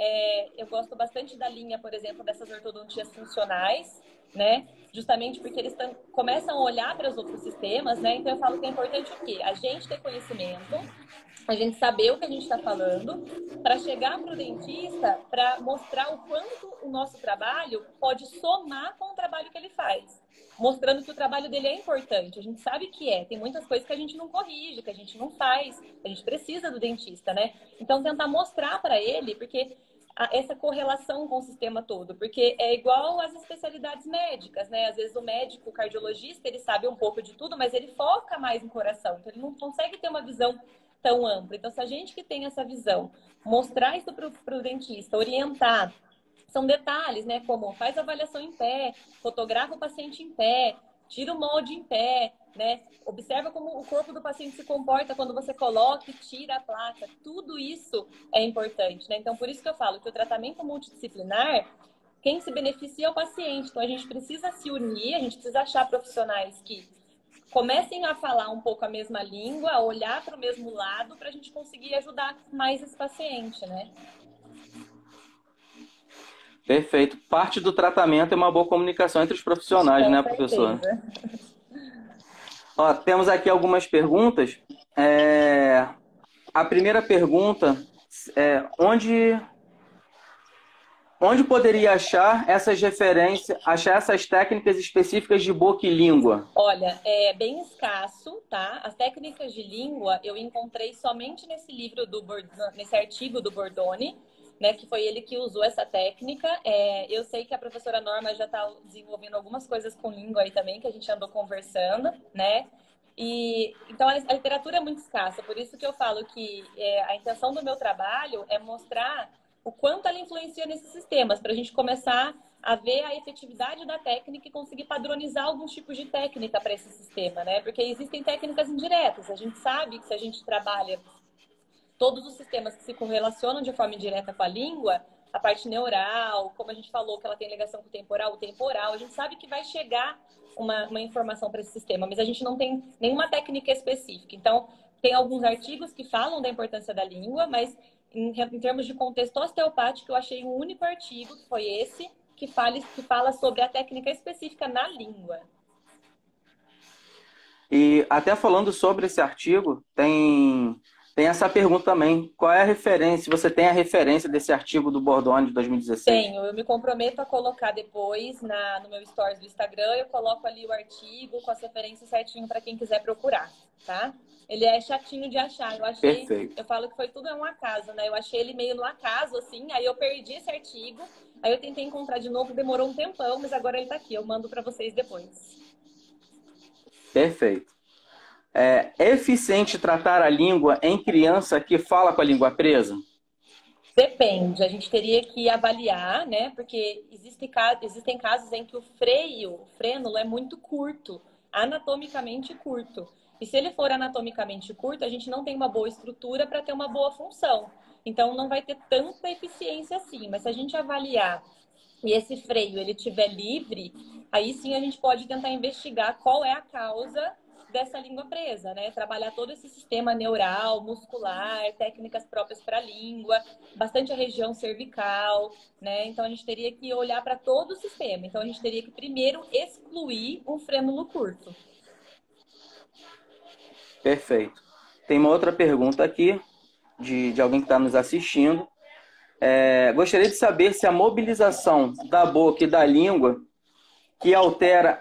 é, eu gosto bastante da linha, por exemplo, dessas ortodontias funcionais, né? Justamente porque eles tam, começam a olhar para os outros sistemas, né? Então eu falo que é importante o quê? A gente ter conhecimento, a gente saber o que a gente está falando, para chegar para o dentista, para mostrar o quanto o nosso trabalho pode somar com o trabalho que ele faz. Mostrando que o trabalho dele é importante. A gente sabe que é. Tem muitas coisas que a gente não corrige, que a gente não faz. A gente precisa do dentista, né? Então tentar mostrar para ele, porque essa correlação com o sistema todo, porque é igual às especialidades médicas, né? Às vezes o médico, o cardiologista, ele sabe um pouco de tudo, mas ele foca mais no coração, então ele não consegue ter uma visão tão ampla. Então, se a gente que tem essa visão, mostrar isso para o dentista, orientar, são detalhes, né? Como faz avaliação em pé, fotografa o paciente em pé, tira o molde em pé, né? Observa como o corpo do paciente se comporta quando você coloca e tira a placa. Tudo isso é importante, né? Então, por isso que eu falo que o tratamento multidisciplinar, quem se beneficia é o paciente. Então, a gente precisa se unir, a gente precisa achar profissionais que comecem a falar um pouco a mesma língua, a olhar para o mesmo lado, para a gente conseguir ajudar mais esse paciente, né? Perfeito. Parte do tratamento é uma boa comunicação entre os profissionais, Com né, certeza. professor? Ó, temos aqui algumas perguntas. É... A primeira pergunta é onde, onde poderia achar essas referências, achar essas técnicas específicas de boca e língua? Olha, é bem escasso, tá? As técnicas de língua eu encontrei somente nesse livro, do nesse artigo do Bordoni, né, que foi ele que usou essa técnica. É, eu sei que a professora Norma já está desenvolvendo algumas coisas com língua aí também, que a gente andou conversando, né? E, então, a literatura é muito escassa, por isso que eu falo que é, a intenção do meu trabalho é mostrar o quanto ela influencia nesses sistemas, para a gente começar a ver a efetividade da técnica e conseguir padronizar alguns tipos de técnica para esse sistema, né? Porque existem técnicas indiretas, a gente sabe que se a gente trabalha todos os sistemas que se correlacionam de forma indireta com a língua, a parte neural, como a gente falou, que ela tem ligação com o temporal, o temporal, a gente sabe que vai chegar uma, uma informação para esse sistema, mas a gente não tem nenhuma técnica específica. Então, tem alguns artigos que falam da importância da língua, mas em, em termos de contexto osteopático, eu achei um único artigo, que foi esse, que, fale, que fala sobre a técnica específica na língua. E até falando sobre esse artigo, tem, tem essa pergunta também. Qual é a referência? Você tem a referência desse artigo do Bordoni de dois mil e dezesseis? Tenho. Eu me comprometo a colocar depois na, no meu stories do Instagram. Eu coloco ali o artigo com as referências certinho para quem quiser procurar, tá? Ele é chatinho de achar. Eu achei, Perfeito. Eu falo que foi tudo um acaso, né? Eu achei ele meio no acaso, assim. Aí eu perdi esse artigo. Aí eu tentei encontrar de novo, demorou um tempão, mas agora ele tá aqui. Eu mando para vocês depois. Perfeito. É eficiente tratar a língua em criança que fala com a língua presa? Depende, a gente teria que avaliar, né? Porque existe, existem casos em que o freio, o frênulo é muito curto, anatomicamente curto. E se ele for anatomicamente curto, a gente não tem uma boa estrutura para ter uma boa função. Então, não vai ter tanta eficiência assim. Mas se a gente avaliar e esse freio ele estiver livre, aí sim a gente pode tentar investigar qual é a causa dessa língua presa, né? Trabalhar todo esse sistema neural, muscular, técnicas próprias para a língua, bastante a região cervical, né? Então a gente teria que olhar para todo o sistema. Então a gente teria que primeiro excluir um frênulo curto. Perfeito. Tem uma outra pergunta aqui de, de alguém que está nos assistindo. É, gostaria de saber se a mobilização da boca e da língua que altera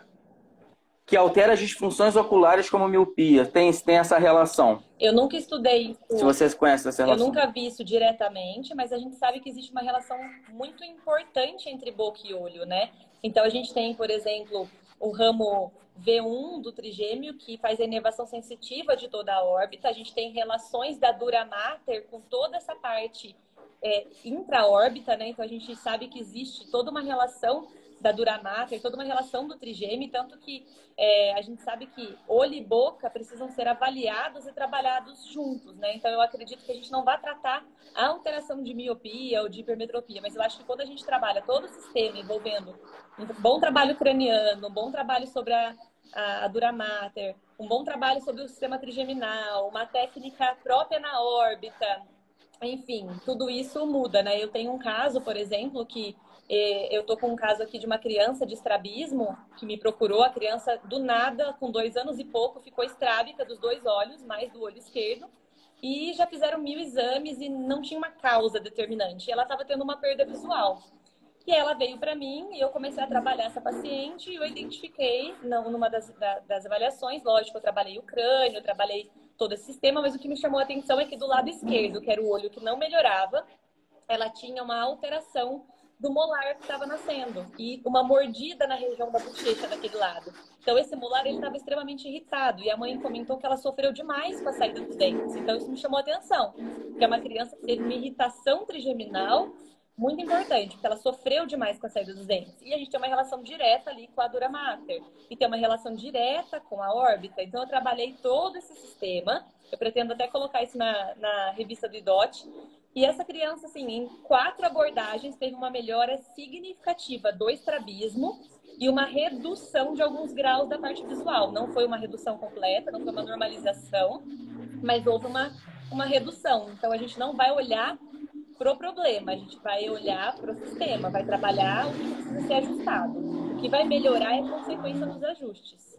que altera as disfunções oculares como miopia. Tem, tem essa relação? Eu nunca estudei isso. Se vocês conhecem essa relação. Eu nunca vi isso diretamente, mas a gente sabe que existe uma relação muito importante entre boca e olho, né? Então a gente tem, por exemplo, o ramo V um do trigêmeo, que faz a inervação sensitiva de toda a órbita. A gente tem relações da dura mater com toda essa parte é, intra-órbita, né? Então a gente sabe que existe toda uma relação da dura mater, toda uma relação do trigêmeo, tanto que é, a gente sabe que olho e boca precisam ser avaliados e trabalhados juntos, né? Então eu acredito que a gente não vai tratar a alteração de miopia ou de hipermetropia, mas eu acho que quando a gente trabalha todo o sistema envolvendo um bom trabalho craniano, um bom trabalho sobre a, a, a dura mater, um bom trabalho sobre o sistema trigeminal, uma técnica própria na órbita, enfim, tudo isso muda, né? Eu tenho um caso, por exemplo, que eu tô com um caso aqui de uma criança de estrabismo que me procurou. A criança, do nada, com dois anos e pouco, ficou estrábica dos dois olhos, mais do olho esquerdo. E já fizeram mil exames e não tinha uma causa determinante. E ela estava tendo uma perda visual. E ela veio para mim e eu comecei a trabalhar essa paciente e eu identifiquei, não, numa das, da, das avaliações, lógico, eu trabalhei o crânio, eu trabalhei todo esse sistema, mas o que me chamou a atenção é que do lado esquerdo, que era o olho que não melhorava, ela tinha uma alteração do molar que estava nascendo e uma mordida na região da bochecha daquele lado. Então esse molar ele estava extremamente irritado e a mãe comentou que ela sofreu demais com a saída dos dentes. Então isso me chamou a atenção, porque é uma criança que teve uma irritação trigeminal muito importante, porque ela sofreu demais com a saída dos dentes. E a gente tem uma relação direta ali com a dura mater e tem uma relação direta com a órbita. Então eu trabalhei todo esse sistema. Eu pretendo até colocar isso na, na revista do I D O T. E essa criança, assim, em quatro abordagens, teve uma melhora significativa do estrabismo e uma redução de alguns graus da parte visual. Não foi uma redução completa, não foi uma normalização, mas houve uma, uma redução. Então, a gente não vai olhar para o problema, a gente vai olhar para o sistema, vai trabalhar o que precisa ser ajustado. O que vai melhorar é a consequência dos ajustes.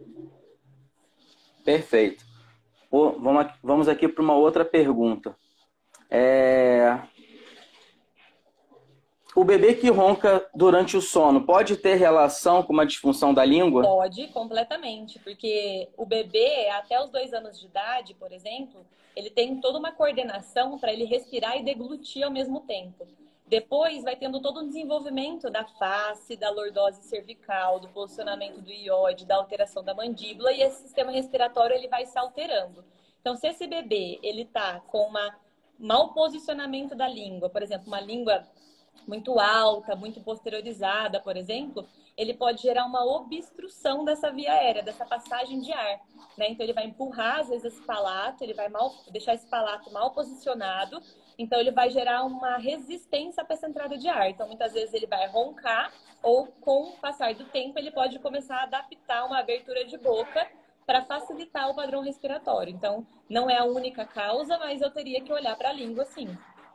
Perfeito. Pô, vamos aqui para uma outra pergunta. É... O bebê que ronca durante o sono pode ter relação com uma disfunção da língua? Pode, completamente, porque o bebê, até os dois anos de idade, por exemplo, ele tem toda uma coordenação para ele respirar e deglutir ao mesmo tempo. Depois vai tendo todo um desenvolvimento da face, da lordose cervical, do posicionamento do iode, da alteração da mandíbula, e esse sistema respiratório ele vai se alterando. Então, se esse bebê ele tá com uma mau posicionamento da língua, por exemplo, uma língua muito alta, muito posteriorizada, por exemplo, ele pode gerar uma obstrução dessa via aérea, dessa passagem de ar, né? Então, ele vai empurrar, às vezes, esse palato, ele vai mal, deixar esse palato mal posicionado, então ele vai gerar uma resistência para essa entrada de ar. Então, muitas vezes, ele vai roncar, ou com o passar do tempo, ele pode começar a adaptar uma abertura de boca para facilitar o padrão respiratório. Então, não é a única causa, mas eu teria que olhar para a língua, sim.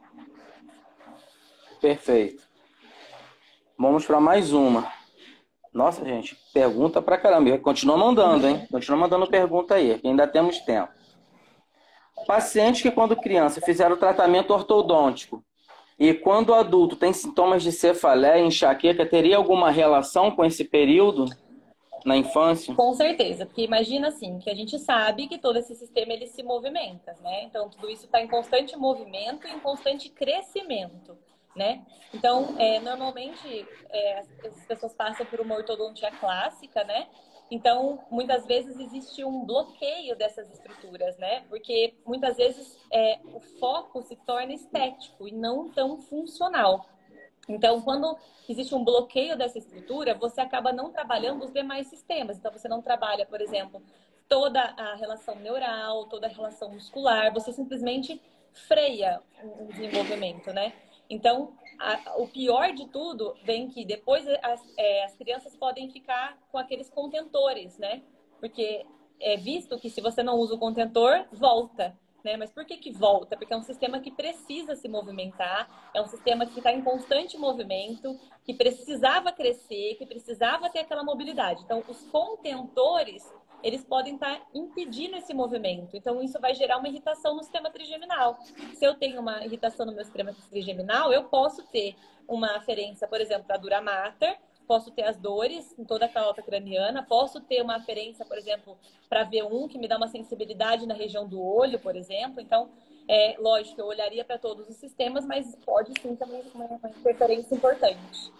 Perfeito. Vamos para mais uma. Nossa, gente, pergunta pra caramba. Continua mandando, hein? Continua mandando pergunta aí, que ainda temos tempo. Pacientes que, quando criança, fizeram tratamento ortodôntico e, quando adulto, tem sintomas de cefaleia e enxaqueca, teria alguma relação com esse período na infância? Com certeza, porque imagina assim, que a gente sabe que todo esse sistema ele se movimenta, né? Então, tudo isso está em constante movimento e em constante crescimento, né? Então, é, normalmente, é, as pessoas passam por uma ortodontia clássica, né? Então, muitas vezes existe um bloqueio dessas estruturas, né? Porque muitas vezes é, o foco se torna estético e não tão funcional. Então, quando existe um bloqueio dessa estrutura, você acaba não trabalhando os demais sistemas. Então, você não trabalha, por exemplo, toda a relação neural, toda a relação muscular, você simplesmente freia o desenvolvimento, né? Então, a, o pior de tudo vem que depois as, é, as crianças podem ficar com aqueles contentores, né? Porque é visto que se você não usa o contentor, volta, né? Mas por que que volta? Porque é um sistema que precisa se movimentar, é um sistema que está em constante movimento, que precisava crescer, que precisava ter aquela mobilidade. Então, os contentores, eles podem estar impedindo esse movimento. Então, isso vai gerar uma irritação no sistema trigeminal. Se eu tenho uma irritação no meu sistema trigeminal, eu posso ter uma aferência, por exemplo, da dura mater, posso ter as dores em toda a calota craniana, posso ter uma aferência, por exemplo, para V um, que me dá uma sensibilidade na região do olho, por exemplo. Então, é lógico, eu olharia para todos os sistemas, mas pode sim ter uma, uma interferência importante.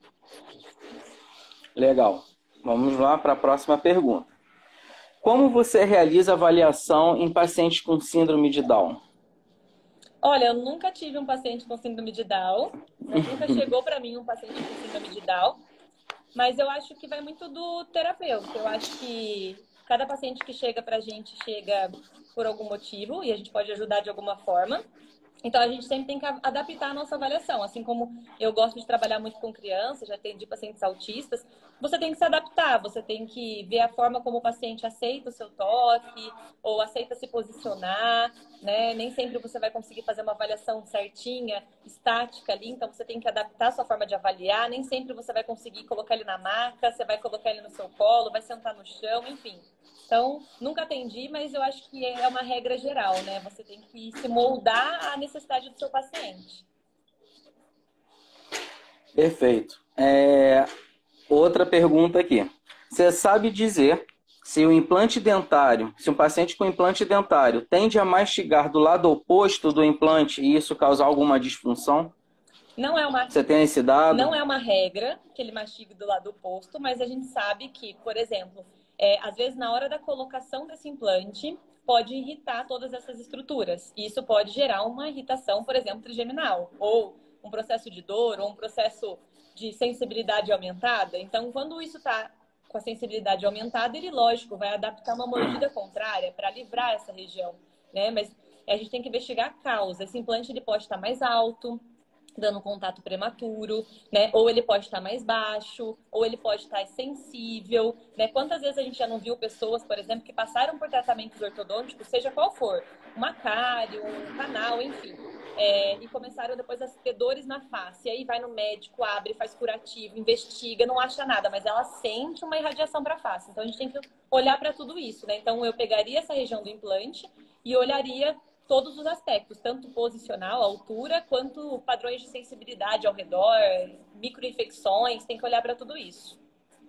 Legal. Vamos lá para a próxima pergunta. Como você realiza avaliação em pacientes com síndrome de Down? Olha, eu nunca tive um paciente com síndrome de Down. Nunca chegou para mim um paciente com síndrome de Down. Mas eu acho que vai muito do terapeuta. Eu acho que cada paciente que chega pra gente chega por algum motivo e a gente pode ajudar de alguma forma. Então, a gente sempre tem que adaptar a nossa avaliação. Assim como eu gosto de trabalhar muito com crianças, já atendi pacientes autistas, você tem que se adaptar, você tem que ver a forma como o paciente aceita o seu toque ou aceita se posicionar, né? Nem sempre você vai conseguir fazer uma avaliação certinha, estática ali, então você tem que adaptar a sua forma de avaliar. Nem sempre você vai conseguir colocar ele na maca, você vai colocar ele no seu colo, vai sentar no chão, enfim. Então, nunca atendi, mas eu acho que é uma regra geral, né? Você tem que se moldar à necessidade do seu paciente. Perfeito. É... Outra pergunta aqui. Você sabe dizer se o implante dentário, se um paciente com implante dentário tende a mastigar do lado oposto do implante e isso causar alguma disfunção? Não é uma, Você tem esse dado? Não é uma regra que ele mastigue do lado oposto, mas a gente sabe que, por exemplo, é, às vezes na hora da colocação desse implante, pode irritar todas essas estruturas. E isso pode gerar uma irritação, por exemplo, trigeminal, ou um processo de dor, ou um processo de sensibilidade aumentada. Então, quando isso está com a sensibilidade aumentada, ele, lógico, vai adaptar uma mordida contrária para livrar essa região, né? Mas a gente tem que investigar a causa. Esse implante ele pode estar mais alto, dando contato prematuro, né? Ou ele pode estar mais baixo, ou ele pode estar sensível, né? Quantas vezes a gente já não viu pessoas, por exemplo, que passaram por tratamentos ortodônticos, seja qual for, uma cárie, um canal, enfim, é, e começaram depois a ter dores na face, e aí vai no médico, abre, faz curativo, investiga, não acha nada, mas ela sente uma irradiação para a face. Então a gente tem que olhar para tudo isso, né? Então eu pegaria essa região do implante e olharia todos os aspectos, tanto posicional, altura, quanto padrões de sensibilidade ao redor, microinfecções, tem que olhar para tudo isso.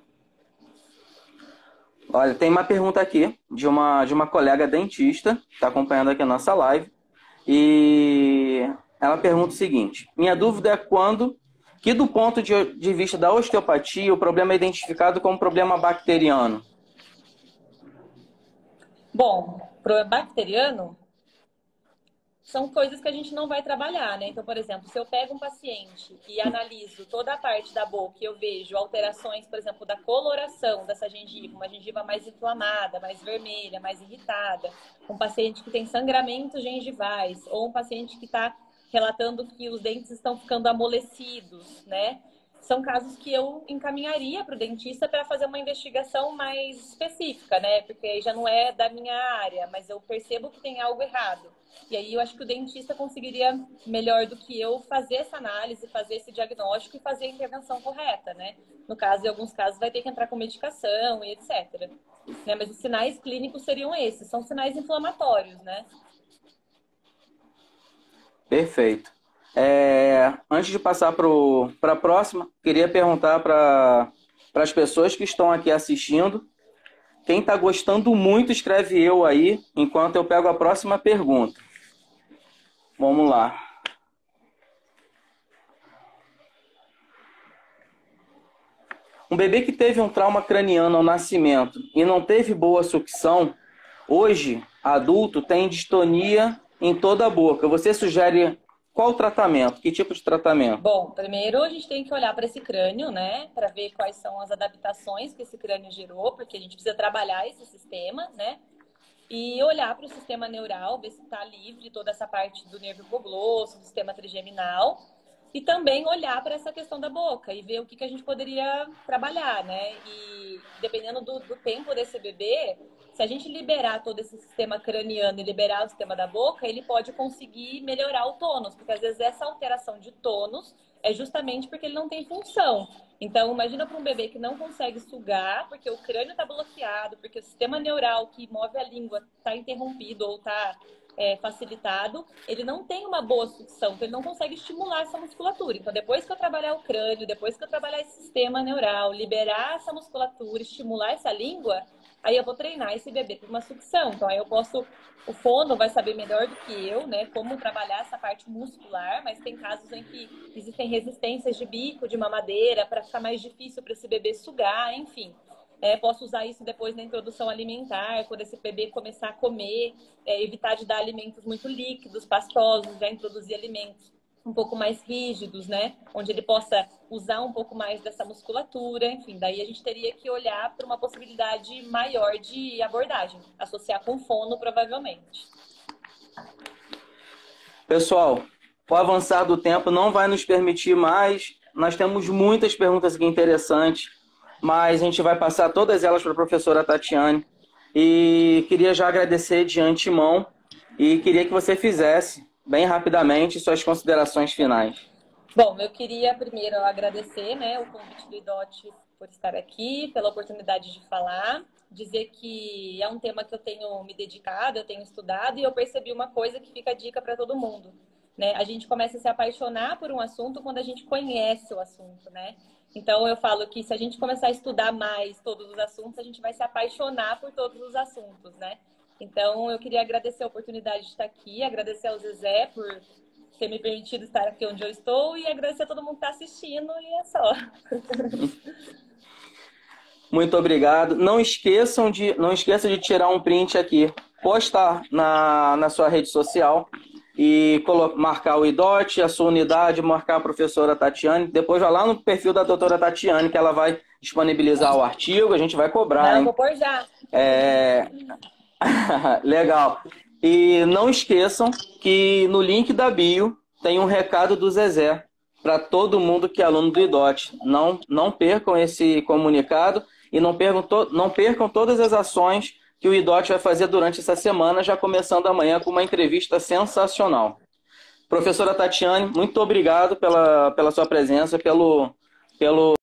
Olha, tem uma pergunta aqui de uma, de uma colega dentista, que está acompanhando aqui a nossa live, e ela pergunta o seguinte: minha dúvida é quando que do ponto de, de vista da osteopatia o problema é identificado como problema bacteriano? Bom, problema bacteriano são coisas que a gente não vai trabalhar, né? Então, por exemplo, se eu pego um paciente e analiso toda a parte da boca e eu vejo alterações, por exemplo, da coloração dessa gengiva, uma gengiva mais inflamada, mais vermelha, mais irritada, um paciente que tem sangramentos gengivais, ou um paciente que está relatando que os dentes estão ficando amolecidos, né? São casos que eu encaminharia para o dentista para fazer uma investigação mais específica, né? Porque aí já não é da minha área, mas eu percebo que tem algo errado. E aí eu acho que o dentista conseguiria, melhor do que eu, fazer essa análise, fazer esse diagnóstico e fazer a intervenção correta, né? No caso, em alguns casos, vai ter que entrar com medicação e etcétera. Né? Mas os sinais clínicos seriam esses, são sinais inflamatórios, né? Perfeito. É, antes de passar para a próxima, queria perguntar para as pessoas que estão aqui assistindo. Quem está gostando muito, escreve eu aí, enquanto eu pego a próxima pergunta. Vamos lá. Um bebê que teve um trauma craniano ao nascimento e não teve boa sucção, hoje, adulto, tem distonia em toda a boca. Você sugere qual tratamento? Que tipo de tratamento? Bom, primeiro a gente tem que olhar para esse crânio, né? Para ver quais são as adaptações que esse crânio gerou, porque a gente precisa trabalhar esse sistema, né? E olhar para o sistema neural, ver se está livre toda essa parte do nervo hipoglosso, do sistema trigeminal. E também olhar para essa questão da boca e ver o que, que a gente poderia trabalhar, né? E dependendo do, do tempo desse bebê, se a gente liberar todo esse sistema craniano e liberar o sistema da boca, ele pode conseguir melhorar o tônus, porque às vezes essa alteração de tônus é justamente porque ele não tem função. Então, imagina para um bebê que não consegue sugar, porque o crânio está bloqueado, porque o sistema neural que move a língua está interrompido ou está é, facilitado, ele não tem uma boa sucção, então ele não consegue estimular essa musculatura. Então, depois que eu trabalhar o crânio, depois que eu trabalhar esse sistema neural, liberar essa musculatura, estimular essa língua, aí eu vou treinar esse bebê para uma sucção. Então, aí eu posso... O fono vai saber melhor do que eu, né, como trabalhar essa parte muscular, mas tem casos em que existem resistências de bico, de mamadeira, para ficar mais difícil para esse bebê sugar, enfim. É, posso usar isso depois na introdução alimentar, quando esse bebê começar a comer, é, evitar de dar alimentos muito líquidos, pastosos, já introduzir alimentos um pouco mais rígidos, né? Onde ele possa usar um pouco mais dessa musculatura, enfim. Daí a gente teria que olhar para uma possibilidade maior de abordagem, associar com fono, provavelmente. Pessoal, o avançar do tempo não vai nos permitir mais. Nós temos muitas perguntas aqui interessantes, mas a gente vai passar todas elas para a professora Tatiane. E queria já agradecer de antemão e queria que você fizesse bem rapidamente suas considerações finais. Bom, eu queria primeiro agradecer, né, o convite do I D O T por estar aqui, pela oportunidade de falar, dizer que é um tema que eu tenho me dedicado, eu tenho estudado e eu percebi uma coisa que fica a dica para todo mundo, né? A gente começa a se apaixonar por um assunto quando a gente conhece o assunto, né? Então eu falo que se a gente começar a estudar mais todos os assuntos, a gente vai se apaixonar por todos os assuntos, né? Então, eu queria agradecer a oportunidade de estar aqui, agradecer ao Zezé por ter me permitido estar aqui onde eu estou e agradecer a todo mundo que está assistindo e é só. Muito obrigado. Não esqueçam de, não esqueçam de tirar um print aqui, postar na, na sua rede social e marcar o I D O T, a sua unidade, marcar a professora Tatiane. Depois vai lá no perfil da doutora Tatiane que ela vai disponibilizar o artigo, a gente vai cobrar. Não, hein? vou pôr já. É... Legal. E não esqueçam que no link da bio tem um recado do Zezé para todo mundo que é aluno do I D O T. Não, não percam esse comunicado e não percam, to não percam todas as ações que o I D O T vai fazer durante essa semana, já começando amanhã com uma entrevista sensacional. Professora Tatiane, muito obrigado pela, pela sua presença, pelo, pelo